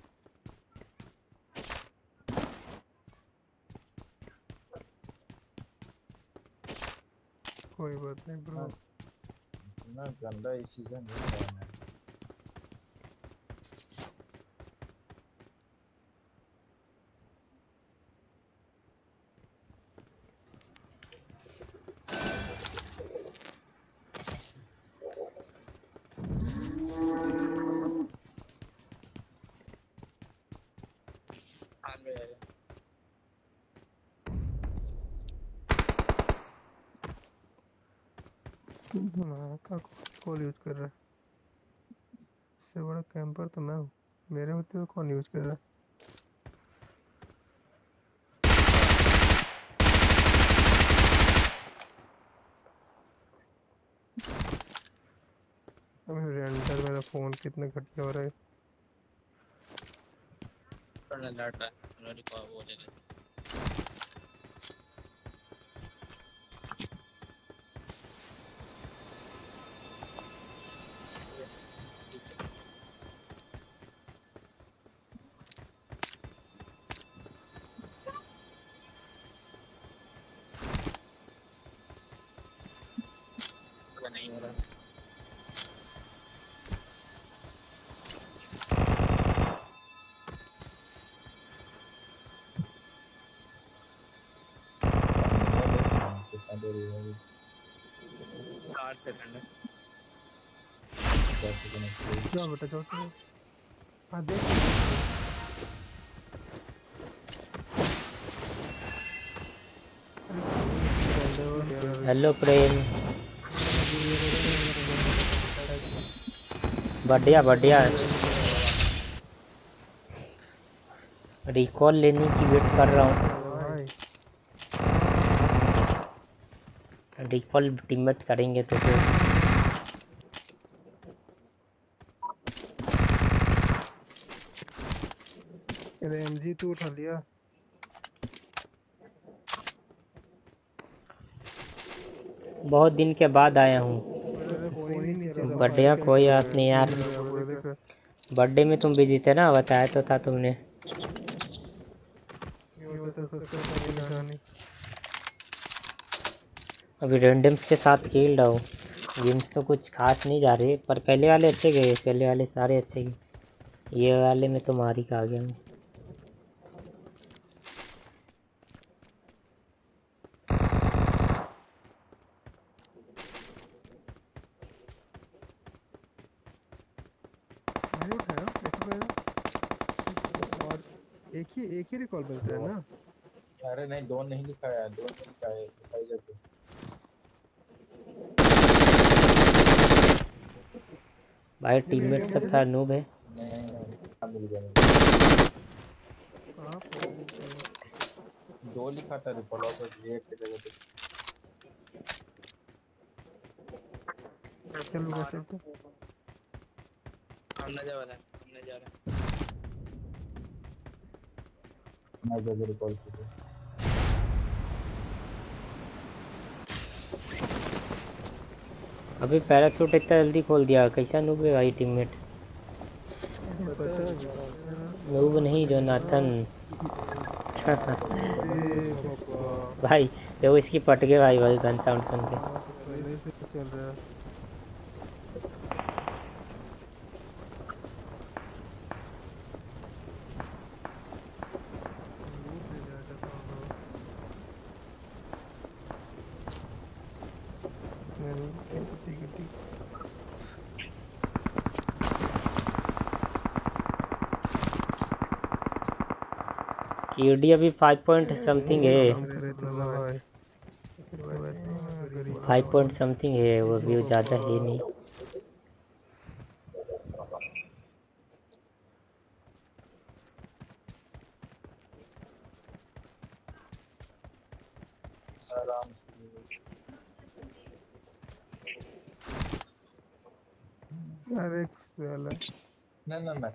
कोई बात नहीं ब्रो। ना गंदा इस सीजन नहीं है मैं। आगे है। मैं का कॉल यूज कर रहा है? इससे बड़ा कैंपर तो मैं हूँ। मेरे होते हुए कौन यूज कर रहा है? अबे रेंडर मेरा फोन कितना घटिया हो रहा है। करने लड़ रहा है मेरी को वो ले ले। नहीं हो रहा। कितना देर हुआ है? आठ सेकंड है। दस सेकंड। जाओ बेटा जाओ जाओ। हाँ देख। हेलो प्रेम। बढ़िया बढ़िया। रिकॉल लेने की वेट कर रहा हूँ। रिकॉल टीममेट करेंगे तो फिर अरे एमजी तू उठा लिया? बहुत दिन के बाद आया हूँ। फोन ही नहीं चल रहा। बढ़िया कोई बात नहीं यार। बर्थडे में तुम बिजी थे ना, बताया तो था तुमने। ये होता तो उसका कोई निशानी। अभी रैंडम्स के साथ खेल रहा हूँ। गेम्स तो कुछ खास नहीं जा रहे, पर पहले वाले अच्छे गए। पहले वाले सारे अच्छे गए। ये वाले में तो मारी का आ गया हूँ। मैंने उठाया ऐसे पहले। और एक ही एक ही रिकॉल मिलता है ना? अरे नहीं दो नहीं दिखाया दो नहीं दिखाया दिखाई जाते। भाई टीममेट सब था नूब है। नहीं नहीं मिल गया मुझे। कहाँ पे? दो लिखा था रिकॉल ऑफ एक की जगह पे। चल लूँगा चल चल। हमने जा रहा है हमने जा रहा है। मैं जगह रिकॉल किया। अभी पैराशूट इतना जल्दी खोल दिया, कैसा नूब है भाई टीममेट। नूब नहीं जोनाथन। भाई देखो इसकी पट गए भाई भाई गन साउंड सुन के। पहले से चल रहा है। ठीक है ठीक है। ईडी अभी फाइव पॉइंट समथिंग है, काम करे तो भाई फिर वैसे ही मैं गरीब फाइव पॉइंट समथिंग है वो भी, ज़्यादा है नहीं। आराम से। अरे साला ना ना ना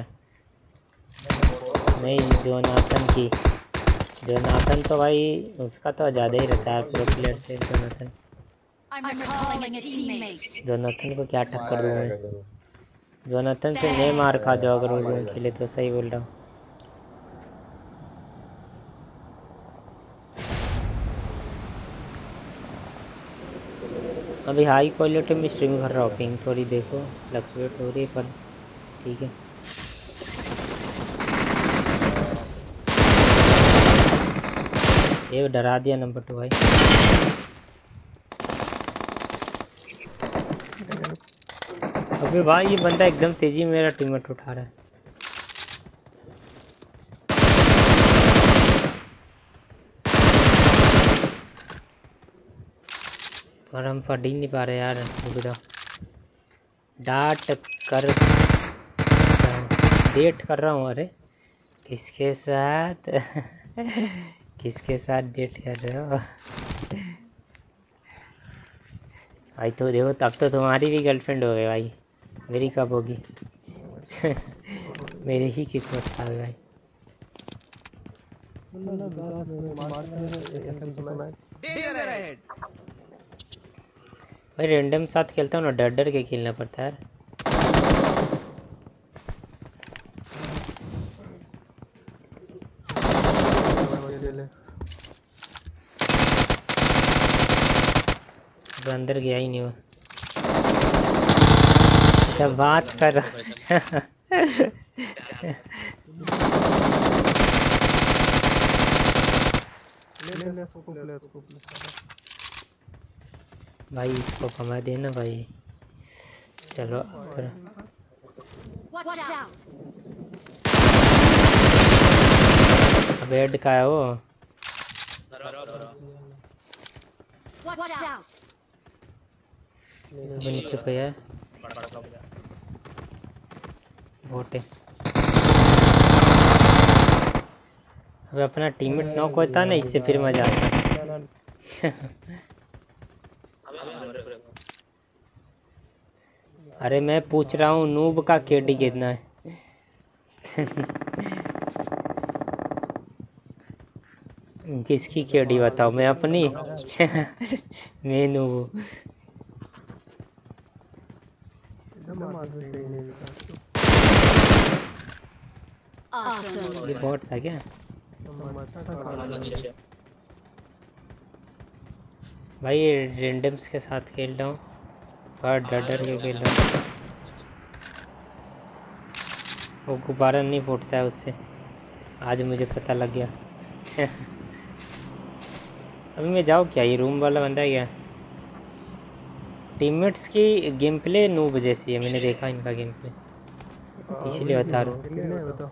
नहीं जोनाथन की, जोनाथन तो भाई उसका तो ज़्यादा ही रहता है प्रो प्लेयर से। Jonathan I'm recalling a teammate. Jonathan को क्या टक्कर दूँ मारा मैं, जाएगा जरूर। जोनाथन से मैं मार खा जाओ अगर वो रूम खेले तो, सही बोल रहा हूँ। अभी हाई क्वालिटी में स्ट्रीम कर रहा हूँ, पिंग थोड़ी देखो फ्लक्चुएट हो रही है पर ठीक है। ये डरा दिया नंबर टू भाई। अबे भाई ये बंदा एकदम तेजी में मेरा टीममेट उठा रहा है। और हम पढ़ ही नहीं पा रहे यार, बेटा डांट कर डेट कर रहा हूँ। अरे किसके साथ किसके साथ डेट कर रहे हो भाई? तो देखो तब तो तुम्हारी भी गर्लफ्रेंड हो गई भाई, मेरी कब होगी मेरी ही किस्मत था भाई। Danger ahead. भाई रैंडम साथ खेलता हूँ ना, डर डर के खेलना पड़ता है यार। तो अंदर गया ही नहीं वो, अच्छा बात कर रहा ले ले स्कोप ले स्कोप ले भाई इसको कमा देना भाई। चलो फिर Watch out! बेड का है वो। Watch out! वो नीचे पे है वोटे। अब अपना टीममेट नॉक होता ना, इससे फिर मजा आता अरे मैं पूछ रहा हूँ नूब का केडी कितना है किसकी केडी बताओ, मैं अपनी मैं नूब। एकदम आदमी सही नहीं था। Awesome. ये बॉट था क्या? भाई रेंडम्स के साथ खेल रहा हूँ, थोड़ा डर डर के खेल रहा हूँ। वो गुब्बारा नहीं फूटता है उससे, आज मुझे पता लग गया अभी मैं जाऊँ क्या? ये रूम वाला बंदा है क्या? टीममेट्स की गेम प्ले नूब जैसी है, मैंने देखा इनका गेम प्ले, इसलिए बता रहा हूँ।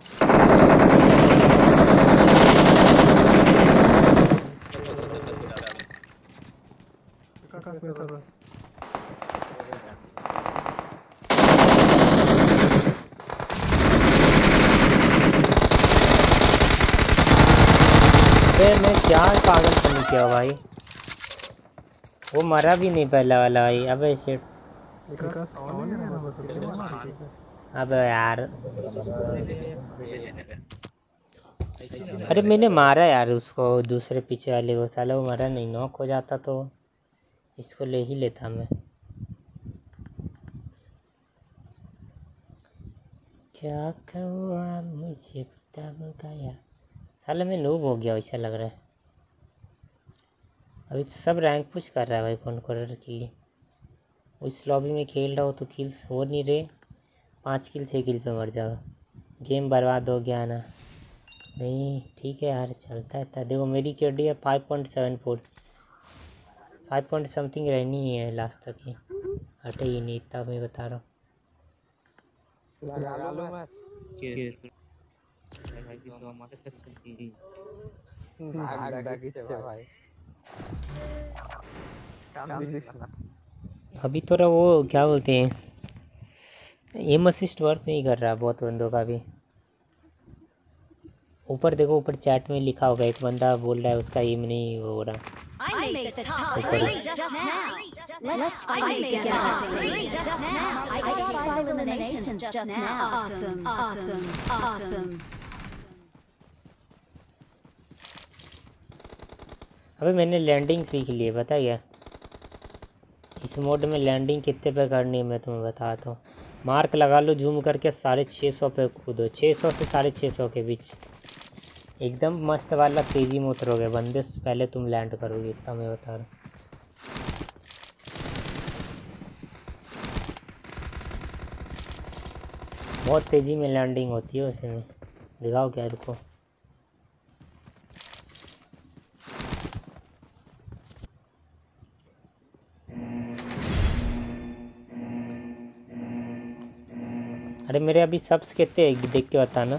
मैं क्या पागल नहीं किया भाई, वो मरा भी नहीं पहला वाला भाई। अबे शिट, अबे यार अरे मैंने मारा यार उसको, दूसरे पीछे वाले को, साला वो मरा नहीं, नॉक हो जाता तो इसको ले ही लेता मैं। क्या करूँ मुझे पता बताया, साला मैं नूब हो गया वैसा लग रहा है। अभी तो सब रैंक पुश कर रहा है भाई, कौन कॉर्नर के लिए। उस लॉबी में खेल रहा हो तो किल्स हो नहीं रहे, पाँच किल छः किल पे मर जाओ, गेम बर्बाद हो गया ना। नहीं ठीक है यार, चलता है था। देखो मेरी केडी है five point seven four, five point something रहनी ही है लास्ट तक ही, हटे ही नहीं इतना, मैं बता रहा हूँ। भाई तो हमारे साथ चलती भाग भाग किससे भाई काम दिस ना अभी थोड़ा वो क्या बोलते हैं, एम असिस्ट वर्क नहीं कर रहा बहुत बंदों का भी। ऊपर देखो, ऊपर चैट में लिखा होगा, एक बंदा बोल रहा है उसका एम नहीं हो रहा। I made the top ऊपर three just now. Let's fight together. Just now. I got five eliminations just now. Awesome, awesome, awesome. अबे मैंने लैंडिंग सीख ली है, पता है क्या? इस मोड में लैंडिंग कितने पे करनी है मैं तुम्हें बताता हूँ। मार्क लगा लो जूम करके, साढ़े छः सौ पे कूदो, छः सौ से साढ़े छः सौ के बीच, एकदम मस्त वाला तेज़ी में उतरोगे बंदे से पहले तुम लैंड करोगे, इतना मैं बता रहा हूँ। बहुत तेज़ी में लैंडिंग होती है उसमें, दिखाओ क्या रुको। अरे मेरे अभी सब्स कितने हैं देख के बताना,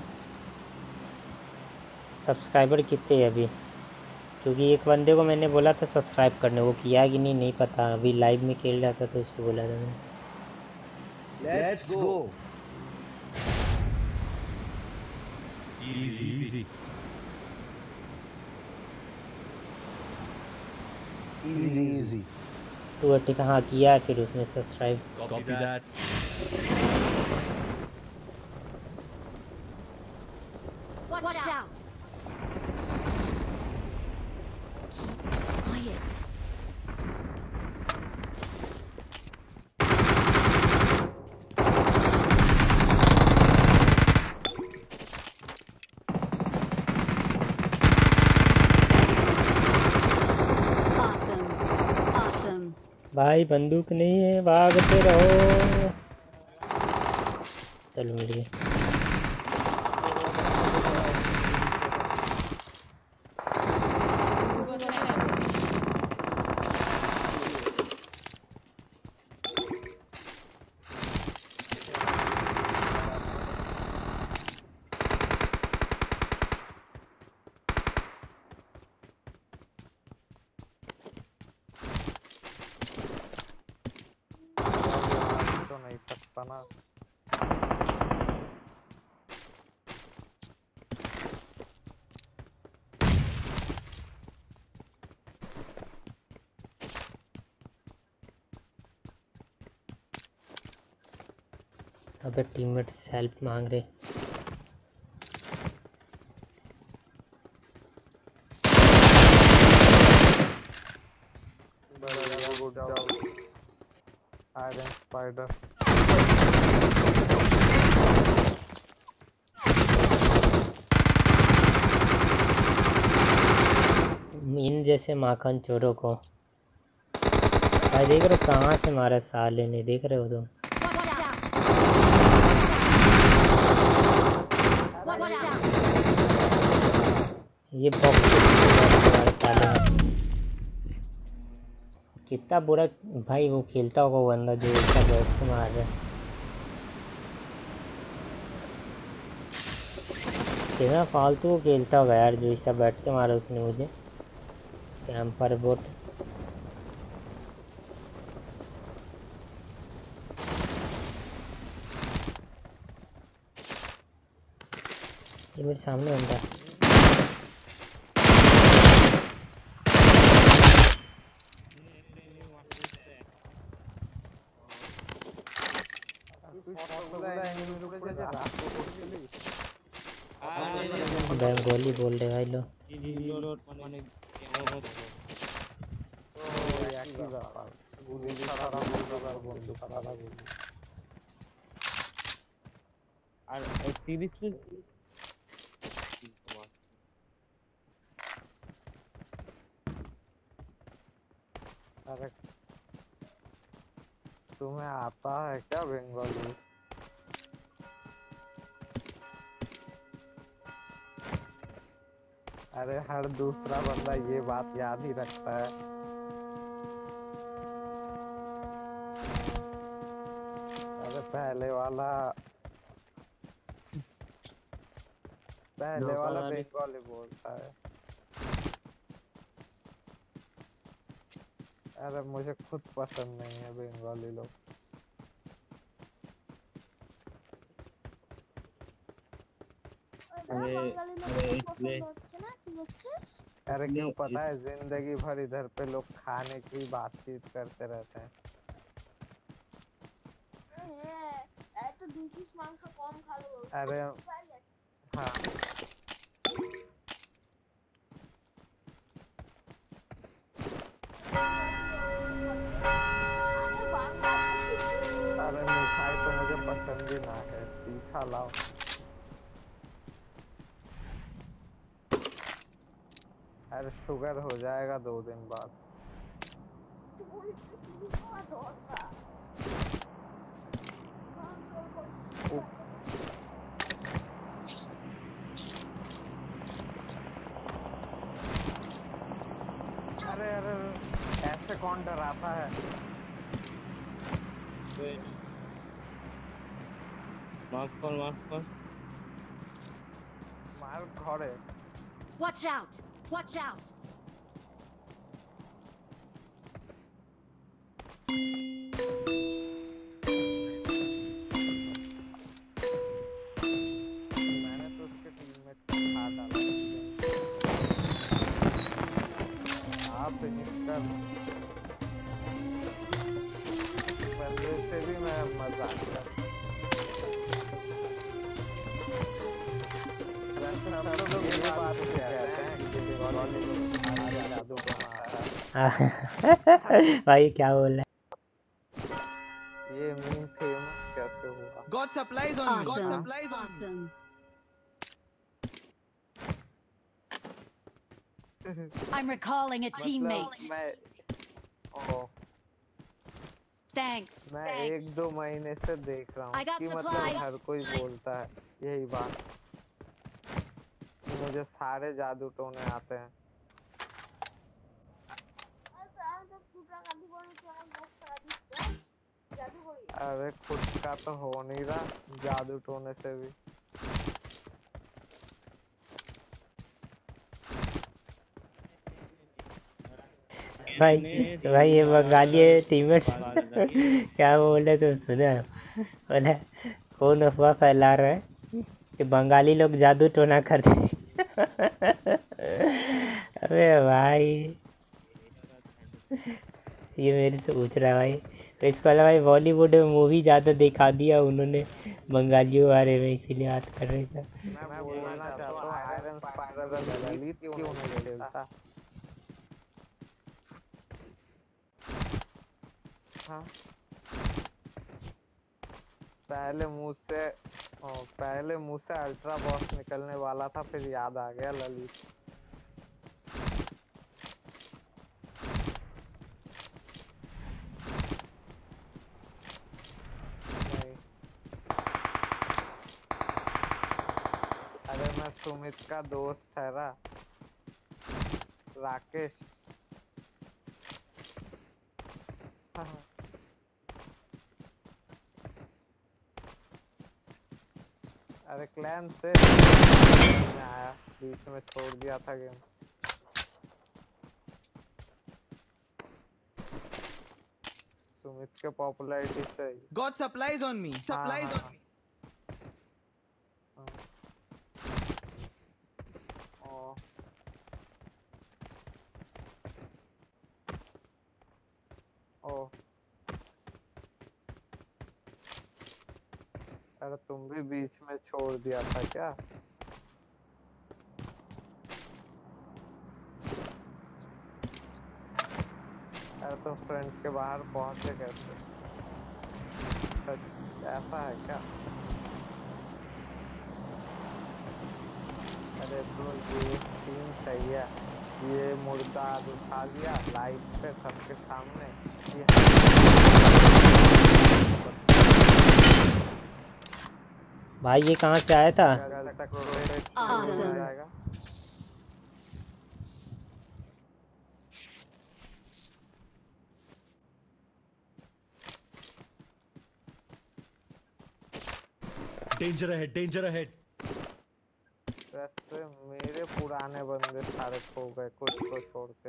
सब्सक्राइबर कितने हैं अभी, क्योंकि एक बंदे को मैंने बोला था सब्सक्राइब करने, वो किया कि नहीं नहीं पता, अभी लाइव में खेल रहा था तो उसको बोला था मैंने। Let's go. Easy, easy. Easy, easy. तो ठीक है, हाँ किया है फिर उसने subscribe. Copy that. Watch out. Quiet. Awesome, awesome. भाई बंदूक नहीं है, भागते रहो। चलो मिल गए। तो नहीं सकता ना अबे टीममेट्स हेल्प मांग रहे। गुड जॉब आयरन स्पाइडर इन जैसे माखन चोरों को भाई देख रहे हो कहाँ से मारा साले ने, देख रहे हो तुम? ये बॉक्स कितना बुरा भाई वो खेलता होगा वो बंदा जो इसका बैठ से मार रहा है, कितना फालतू वो खेलता होगा यार जो इसका बैठ के मारा उसने मुझे। कैंपर बोट ये मेरे सामने बंदा है। बंगाली बोल रहे भाई लोग। अरे तुम्हें आता है क्या बंगाली? अरे हर दूसरा बंदा ये बात याद ही रखता है। अरे पहले वाला पहले वाला बंगाली बोलता है। अरे मुझे खुद पसंद नहीं है बंगाली लोग। अरे क्यों पता है जिंदगी भर इधर पे लोग खाने की बातचीत करते रहते हैं। अरे हाँ अरे मिठाई तो मुझे पसंद ही ना है, तीखा लाओ। अरे शुगर हो जाएगा दो दिन बाद। अरे अरे ऐसे कौन डराता है? मार्क कौन मार्क कौन मार घोड़े। Watch out! Watch out! मैंने तो उसके टीममेट को खा डाला। आप फिनिश कर। बंदे से भी मैं मजाक कर। सब लोग ये बात कहते हैं कि बंगाली लोग खाना जादू बनाता है। भाई क्या बोल रहा है? ये मीम फेमस कैसे हुआ? Got supplies on me. Got Awesome. supplies on me. Awesome. I'm recalling a मतलब teammate. मैं ओ Thanks. मैं एक दो महीने से देख रहा हूँ I got कि मतलब supplies. हर कोई बोलता है यही बात कि मुझे सारे जादू टोने आते हैं। अरे खुद का तो हो नहीं रहा जादू टोने से भी। भाई भाई ये बंगाली टीममेट क्या बोले तो सुना? बोला कौन अफवाह फैला रहा है कि बंगाली लोग जादू टोना करते हैं। अबे भाई ये मेरे से पूछ रहा है भाई। तो इसको वाला भाई बॉलीवुड में मूवी ज़्यादा दिखा दिया उन्होंने बंगालियों बारे में, इसीलिए बात कर रहे थे। मैं बोलना चाहता हूँ आयरन स्पाइडर ललित क्यों नहीं खेलता? हाँ पहले मुंह से ओ, पहले मुंह से अल्ट्रा बॉस निकलने वाला था, फिर याद आ गया ललित। नहीं अरे मैं सुमित का दोस्त ठहरा राकेश। हाँ अरे क्लैन से मैं आया, बीच में छोड़ दिया था गेम। सुमित के पॉपुलैरिटी से। Got supplies on me. Supplies on me. ओ ओ अरे तुम भी बीच में छोड़ दिया था क्या? अरे तो फ्रंट के बाहर पहुंचे कैसे? सच ऐसा है क्या? अरे तो ये सीन सही है, ये मुर्दा उठा लिया लाइव पे सबके सामने। ये भाई ये कहाँ से आया था? कल तक रोटेट हो Awesome. जाएगा। Danger ahead. Danger ahead. बस पुराने बंदे सारे खो गए कुछ को छोड़ के।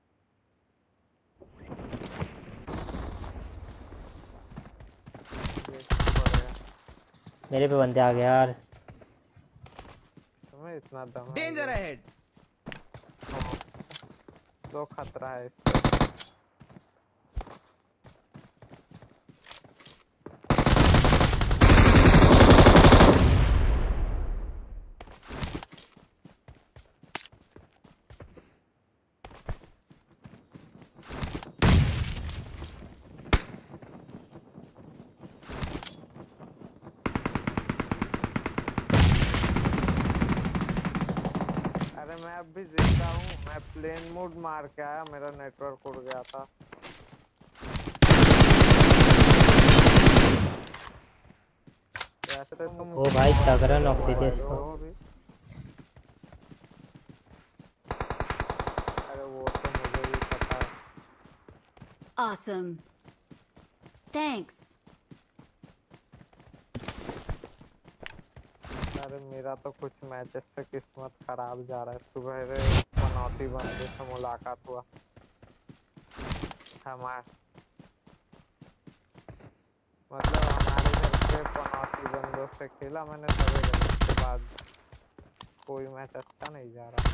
देखना पड़ेगा मेरे पे बंदे आ गए यार। इसमें इतना दम है Danger ये। ahead. तो खतरा है इससे। अरे मैं अब भी जिंदा हूँ। मैं प्लेन मोड मार के आया, मेरा नेटवर्क उड़ गया था। वैसे तुम ओ भाई तगड़ा नॉक दे दिया इसको। हो अभी। अरे वो तो मुझे भी पता है। Awesome. Thanks. अरे मेरा तो कुछ मैचेस से किस्मत खराब जा रहा है। सुबह पनौती बंदे से मुलाकात हुआ हमारे, मतलब हमारे घर पे पनौती बंदों से खेला मैंने सवेरे, उसके बाद कोई मैच अच्छा नहीं जा रहा।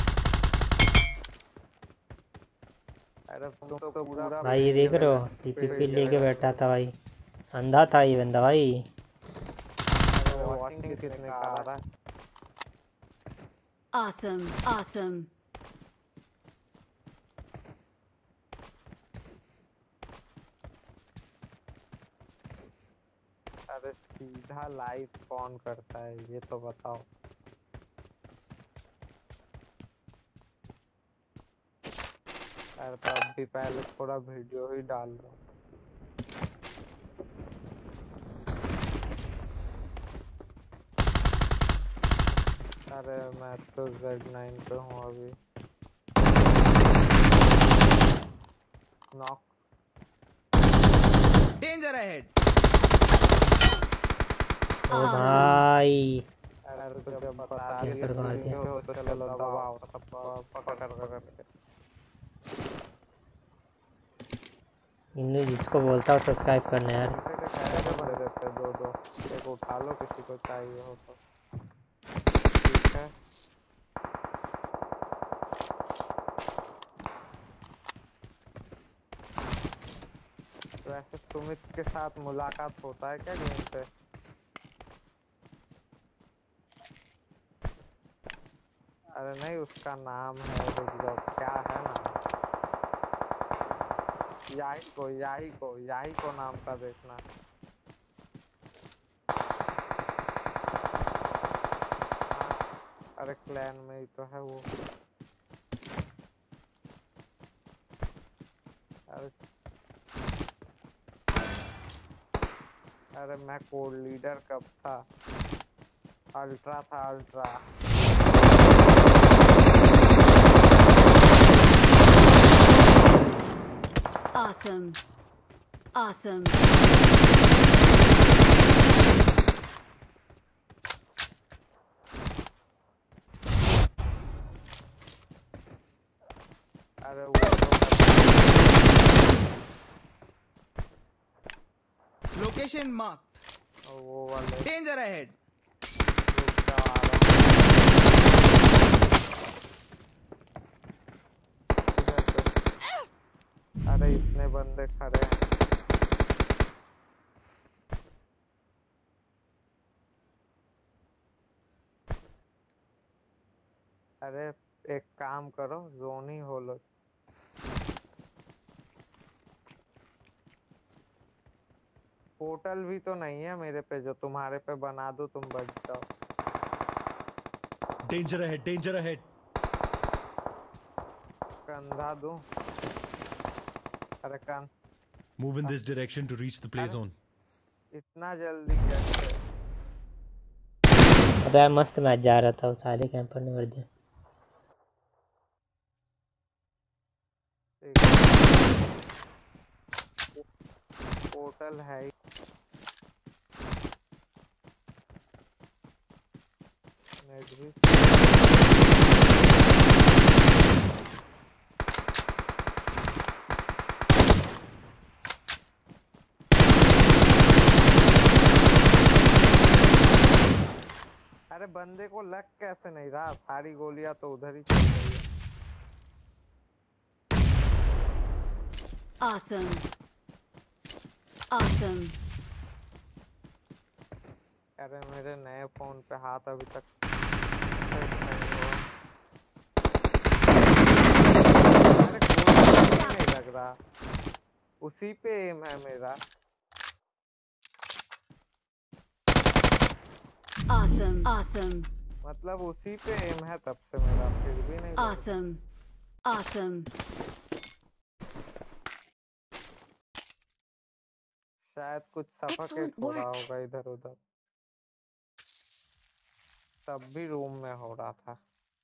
अरे तुम तो पूरा भाई ये देख रहे हो टीपीपी लेके बैठा था भाई, अंधा था ये बंदा भाई। वॉचिंग कितने का आ रहा है? Awesome. Awesome. अरे सीधा लाइव कौन करता है ये तो बताओ। अरे तो अभी पहले थोड़ा वीडियो ही डाल रहा हूँ। अरे मैं तो ज़ेड नाइन पे हूँ अभी। नॉक। Danger ahead. ओ भाई अरे तो जब बता क्या दिया करवा सीधे दिया। हो तो चलो दबाओ सब पकड़ पकड़ के। इन्हें जिसको बोलता हूँ सब्सक्राइब करना यार। किसी से कैसे बंदे देते दो दो, एक उठा लो किसी को चाहिए हो तो। ठीक है वैसे सुमित के साथ मुलाकात होता है क्या गेम पे? अरे नहीं उसका नाम है, रुक जाओ क्या है नाम? याही को याही को याही को नाम का देखना। अरे क्लैन में ही तो है वो। अरे अरे मैं कोड लीडर कब था? अल्ट्रा था अल्ट्रा। Awesome. Awesome. अरे वो तो Location marked. वो वाले Danger ahead. रुक जाओ आ रहा हूँ। इधर पे। अरे इतने बंदे खड़े हैं। अरे एक काम करो जोन ही हो लो। पोर्टल भी तो नहीं है मेरे पे जो तुम्हारे पे बना दो तुम बच जाओ। Danger ahead, danger ahead. कंधा दूं? अरे कान Move in this direction to reach the play zone. इतना जल्दी कैसे? अब यार मस्त मैच जा रहा था, वो सारे कैंपर ने कर दिया। पोर्टल है ही। नेट भी अरे बंदे को लग कैसे नहीं रहा? सारी गोलियां तो उधर ही चल रही है। Awesome. Awesome. अरे मेरे नए फोन पे हाथ अभी तक सेट नहीं हुआ। अरे गोली नहीं लग रहा, उसी पे एम है मेरा। Awesome. Awesome. मतलब उसी पे एम है तब से मेरा, फिर भी नहीं लग रहा। Awesome. Awesome. शायद कुछ सफोकेट Excellent हो रहा work. होगा इधर उधर, तब भी रूम में हो रहा था।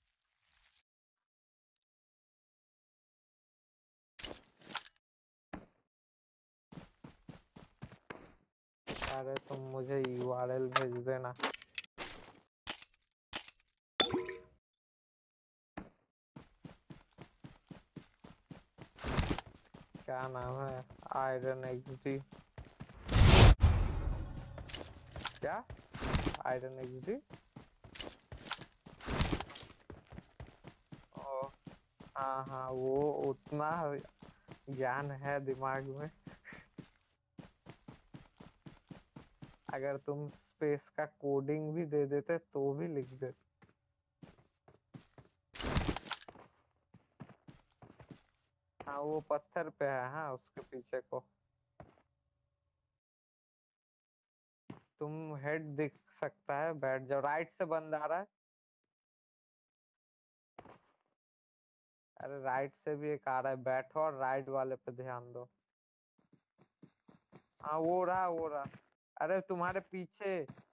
अरे तुम मुझे यूआरएल भेज देना। क्या नाम है? Iron XD. क्या आयरन एक्सडी? ओ हाँ हाँ, वो उतना ज्ञान है दिमाग में। अगर तुम स्पेस का कोडिंग भी दे देते तो भी लिख देते। हाँ वो पत्थर पे है, हाँ उसके पीछे को। तुम हेड दिख सकता है, बैठ जाओ। राइट से बंद आ रहा है। अरे राइट से भी एक आ रहा है, बैठो और राइट वाले पे ध्यान दो। हाँ वो रहा वो रहा। अरे तुम्हारे पीछे।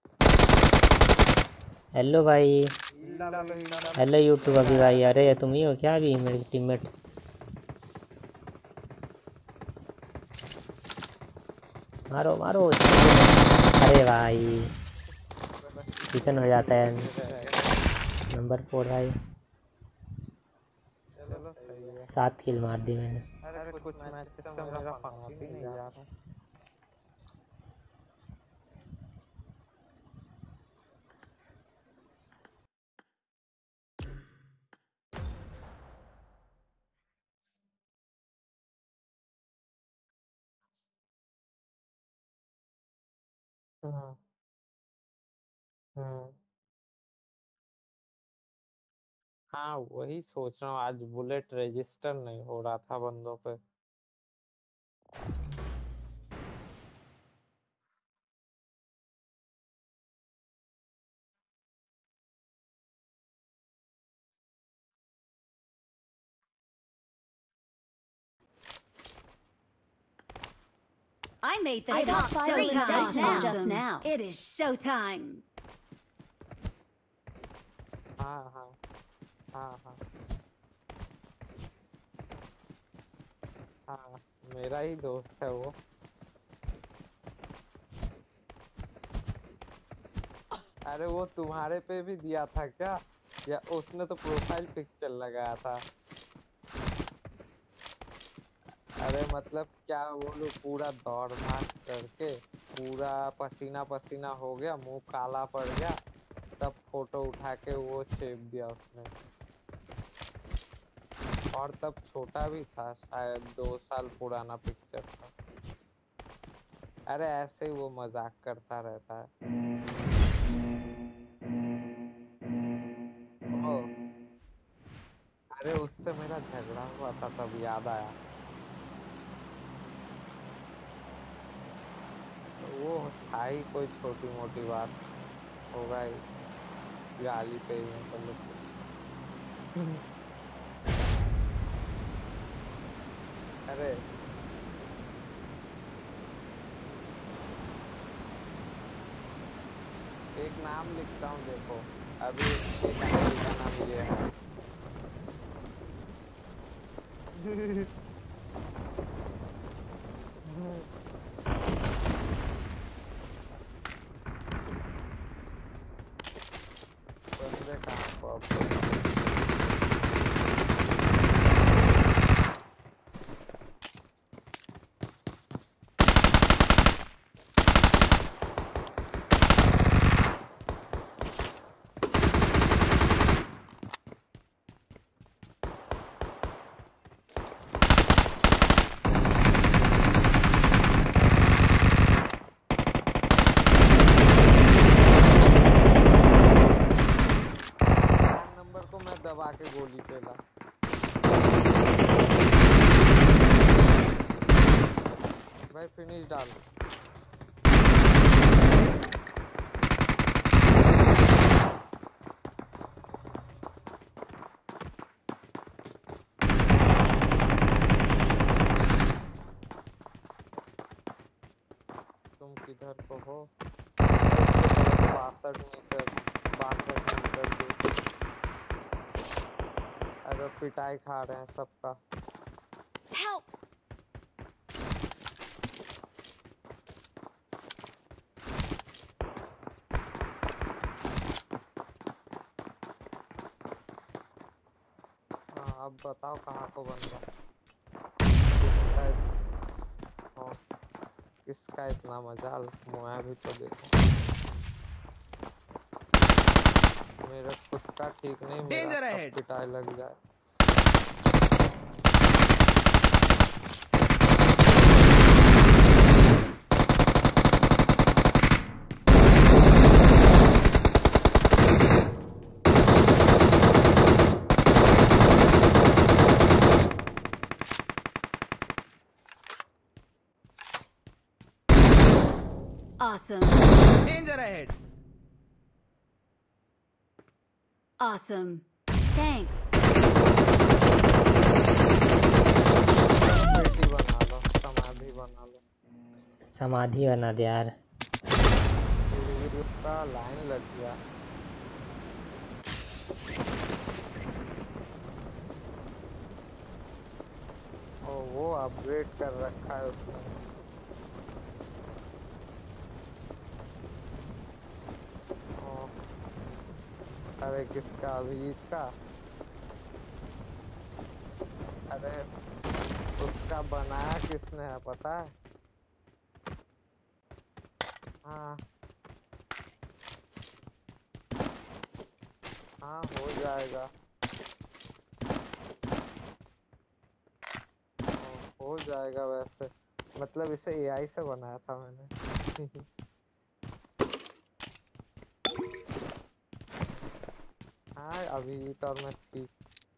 हेलो भाई। हिला लो हिला लो। हेलो यूट्यूब अभी भाई। अरे तुम ही हो क्या अभी मेरे टीममेट? मारो मारो। अरे भाई चिकन हो जाता है। नंबर फोर भाई। चलो सही है। सात किल मार दी मैंने। अरे कुछ मैचेस से मेरा पंगा ही नहीं जा रहा। हम्म हम्म हाँ वही सोच रहा हूँ, आज बुलेट रजिस्टर नहीं हो रहा था बंदों पे। I made the I top got five three eliminations just now. just now. It is showtime. हाँ हाँ हाँ हाँ हाँ मेरा ही दोस्त है वो। अरे वो तुम्हारे पे भी दिया था क्या? या उसने तो प्रोफाइल पिक्चर लगाया था। अरे मतलब क्या वो लोग पूरा दौड़ भाग करके पूरा पसीना पसीना हो गया, मुंह काला पड़ गया, तब फोटो उठा के वो छेप दिया उसने। और तब छोटा भी था, शायद दो साल पुराना पिक्चर था। अरे ऐसे ही वो मजाक करता रहता है। ओ अरे उससे मेरा झगड़ा हुआ था तब याद आया। वो था ही कोई छोटी मोटी बात, होगा ही, गाली पे ही मतलब। अरे एक नाम लिखता हूँ देखो, अभी एक आदमी का नाम ये है। बंदे कहाँ पॉप चल तुम किधर को हो? बासठ मीटर बासठ मीटर दूर। अगर पिटाई खा रहे हैं सबका। Help! हाँ अब बताओ कहाँ को बंदा किसका इत- ओ, किसका इतना मजाल मुआ भी तो देखो। मेरा खुद का ठीक नहीं मेरा Danger कब ahead. पिटाई लग जाए। Awesome. Danger ahead. Awesome. Thanks. पेटी बना लो समाधि बना लो। समाधि बना दे यार। का लाइन लग गया। ओ वो अपग्रेड कर रखा है उसने। ओ, अरे किसका अभिजीत का? अरे उसका बनाया किसने है पता है? हाँ हाँ हो जाएगा। ओ, हो जाएगा वैसे मतलब इसे एआई से बनाया था मैंने। हाँ अभिजीत और मैं सीख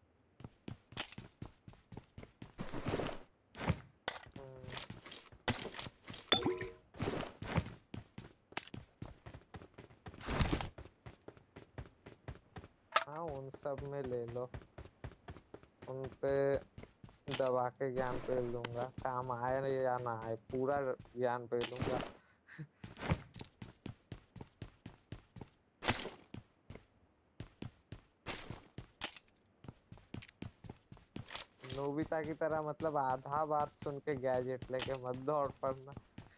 हम्म, हाँ उन सब में ले लो उन पे दबा के ज्ञान पेल दूंगा काम आए या ना आए पूरा ज्ञान पेल दूंगा। नोबिता की तरह मतलब आधा बात सुन के गैजेट लेके मत दौड़ पड़ना।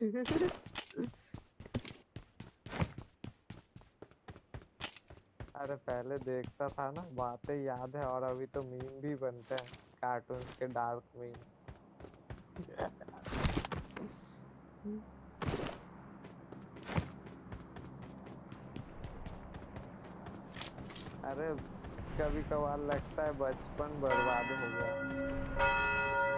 अरे पहले देखता था ना बातें याद है और अभी तो मीम भी बनते हैं कार्टून्स के डार्क मीम। अरे कभी कभार लगता है बचपन बर्बाद हो गया।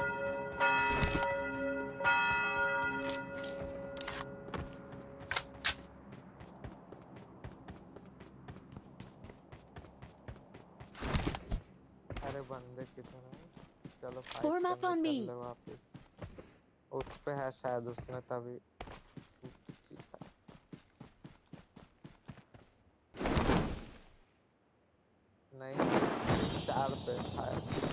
अरे बंदे किधर है? चलो फाइट Form up करने on चल me. ले वापस। उस पे है शायद उसने तभी चीखा। नहीं चार पे था।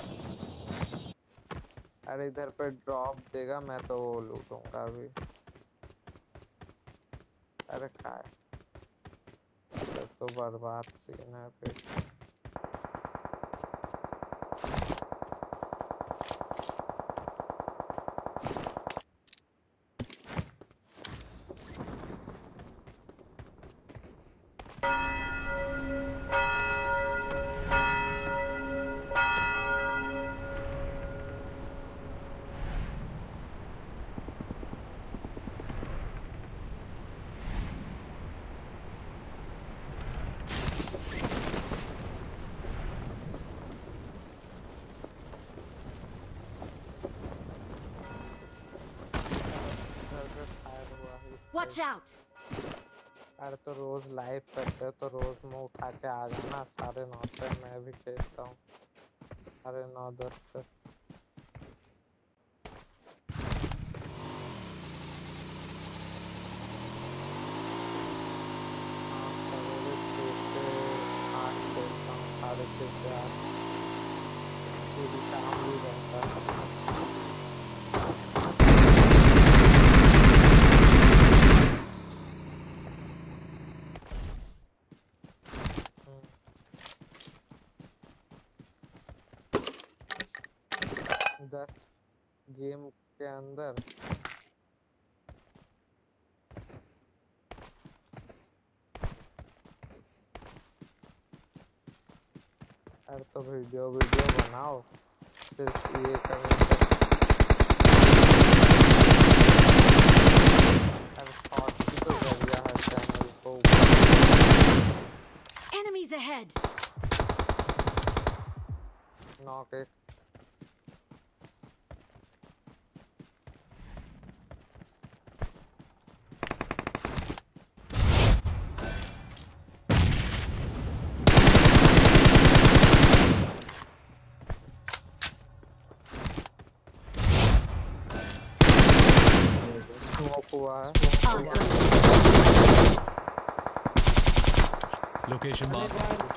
अरे इधर पे ड्रॉप देगा मैं तो वो लूटूंगा अभी। अरे काय अरे तो बर्बाद सीन है फिर। Watch out! अरे तो रोज लाइव करते हो तो रोज मुंह उठा के आ जाना साढ़े नौ से मैं भी खेलता हूँ साढ़े नौ दस से। दस गेम के अंदर अरे तो वीडियो वीडियो बनाओ सिर्फ ये करने से। अरे शॉर्ट की तो जरिया है चैनल को। Enemies ahead! नॉक एक स्मोक हुआ है। Awesome! Location marked.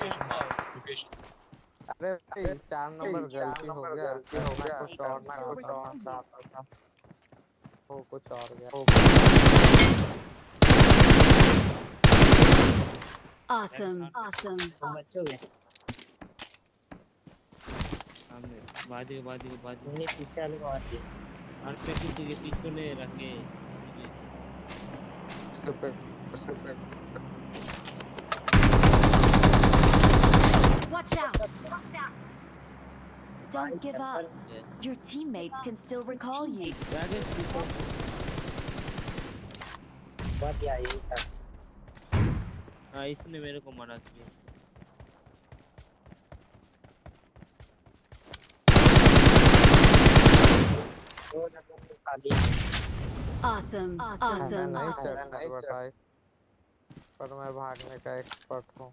अरे भाई चार नंबर गलती हो गया गलती हो गया कुछ और ना कुछ और चाहता था हो कुछ और गया हो Awesome! Awesome! बचोगे सामने बाजू बाजू बाजू नहीं पीछे वाले को आती है। और पे किसी के पीछे ले रखे super super Watch out! Don't give up. Your teammates can still recall you. बात क्या है था। हाँ इसने मेरे को मारा किया दो नंबर में खाली Awesome! मैं Awesome! नहीं चढ़ता भाई पर मैं भागने का एक्सपर्ट हूँ।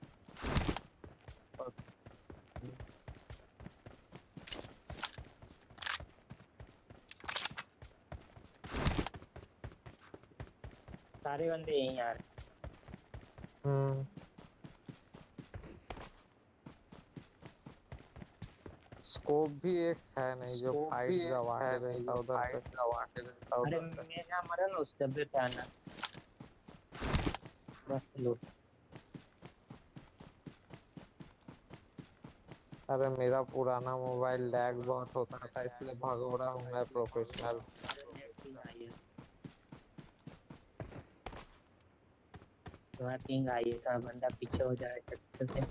सारे बंदे यहीं यार। हम्म स्कोप भी एक है नहीं जो फाइट गवा के रहता उधर पे गवा के रहता अरे उधर पे। मेरा मरा ना उस डब्बे पे आना बस लो। अरे मेरा पुराना मोबाइल लैग बहुत होता था इसलिए भगोड़ा हूँ मैं प्रोफेशनल। तुम्हारा किंग आइए का बंदा पीछे हो जाए चक्कर से।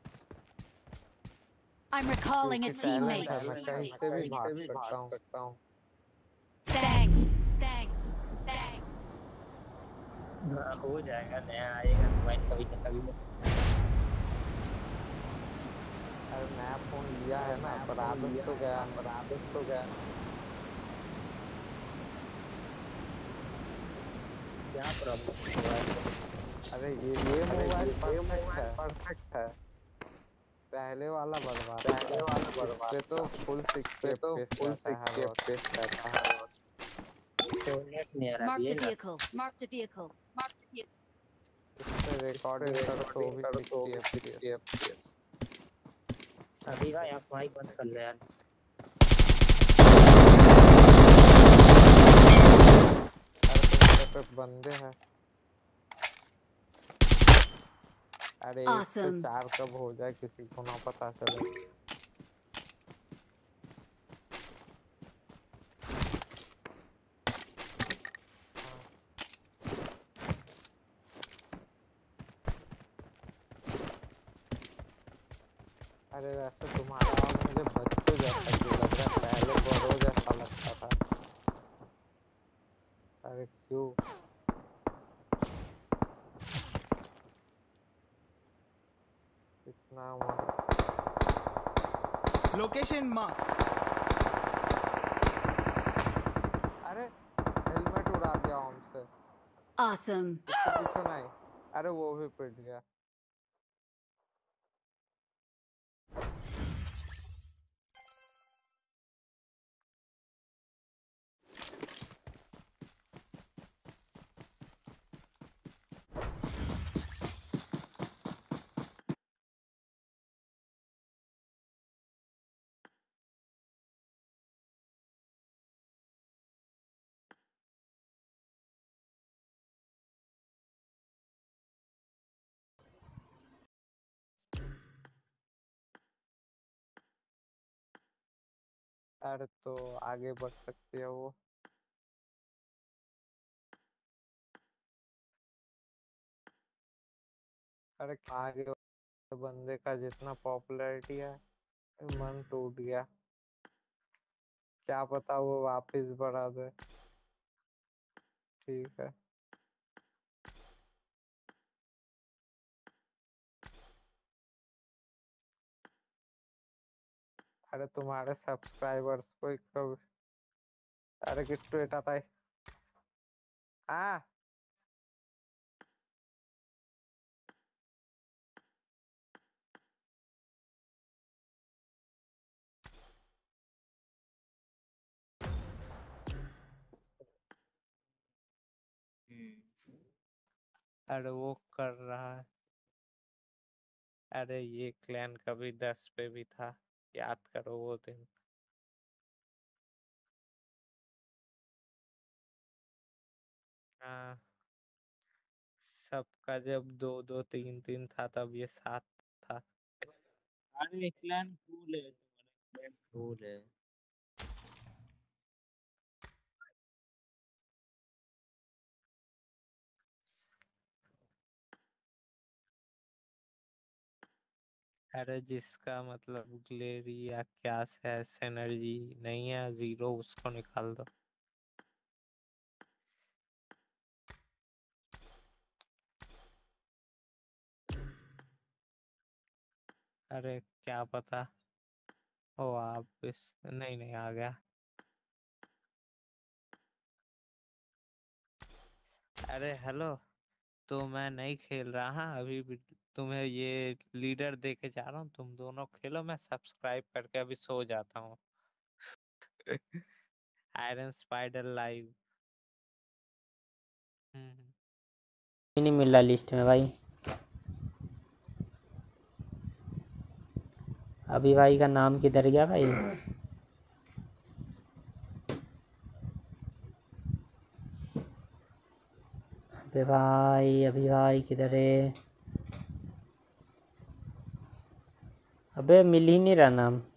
I'm recalling a क्योंकि टैलेंट teammate. है मैं कहीं से भी भाग सकता हूँ। Thanks! Thanks! Thanks! हाँ, हो जाएगा नया आएगा मोबाइल कभी ना कभी। अरे नया फोन लिया है ना पर आदत तो गया पर आदत तो गया। क्या प्रॉब्लम है? अरे ये ये मोबाइल परफेक्ट है परफेक्ट है। पहले वाला बर्बाद पहले वाला बर्बाद पे तो फुल सिक्स पे तो फुल सिक्स के एफपीएस रहता है। तो नेट नहीं आ रहा Marked है a ना। vehicle. Marked a vehicle. Marked a vehicle. इस पे रिकॉर्डिंग करो तो भी सिक्सटी एफपीएस। अभी भाई आप माइक बंद कर ले यार। अरे तो पे बंदे हैं। अरे एक से Awesome. चार कब हो जाए किसी को ना पता चले। अरे वैसे तुम्हारा और मुझे बच्चों जैसा क्यों लग रहा है पहले बड़ों जैसा लगता था। अरे क्यों इतना उम्र Location marked. अरे हेलमेट उड़ा दिया हमसे। Awesome! इसके पीछे नहीं अरे वो भी पिट गया। अरे तो आगे बढ़ सकती है वो। अरे आगे वाले बंदे का जितना पॉपुलैरिटी है, मन टूट गया। क्या पता वो वापस बढ़ा दे। ठीक है। अरे तुम्हारे सब्सक्राइबर्स को ही कब। अरे किट्टू एटा था आ अरे वो कर रहा है। अरे ये क्लैन कभी दस पे भी था, याद करो वो दिन। हाँ, सबका जब दो दो तीन तीन था तब ये सात था। अरे क्लैन कूल है, तुम्हारा क्लैन कूल है। अरे जिसका मतलब ग्लेरी या क्या सैस एनर्जी नहीं है, जीरो, उसको निकाल दो। अरे क्या पता। ओ आप इस नहीं नहीं आ गया। अरे हेलो, तो मैं नहीं खेल रहा। हाँ अभी भी तुम्हें ये लीडर दे के जा रहा हूँ, तुम दोनों खेलो, मैं सब्सक्राइब करके अभी सो जाता हूँ। Iron spider live. हम्म नहीं मिल रहा लिस्ट में भाई। अभी भाई का नाम किधर गया भाई? अबे भाई, अभी भाई किधर है? अबे मिल ही नहीं रहा नाम।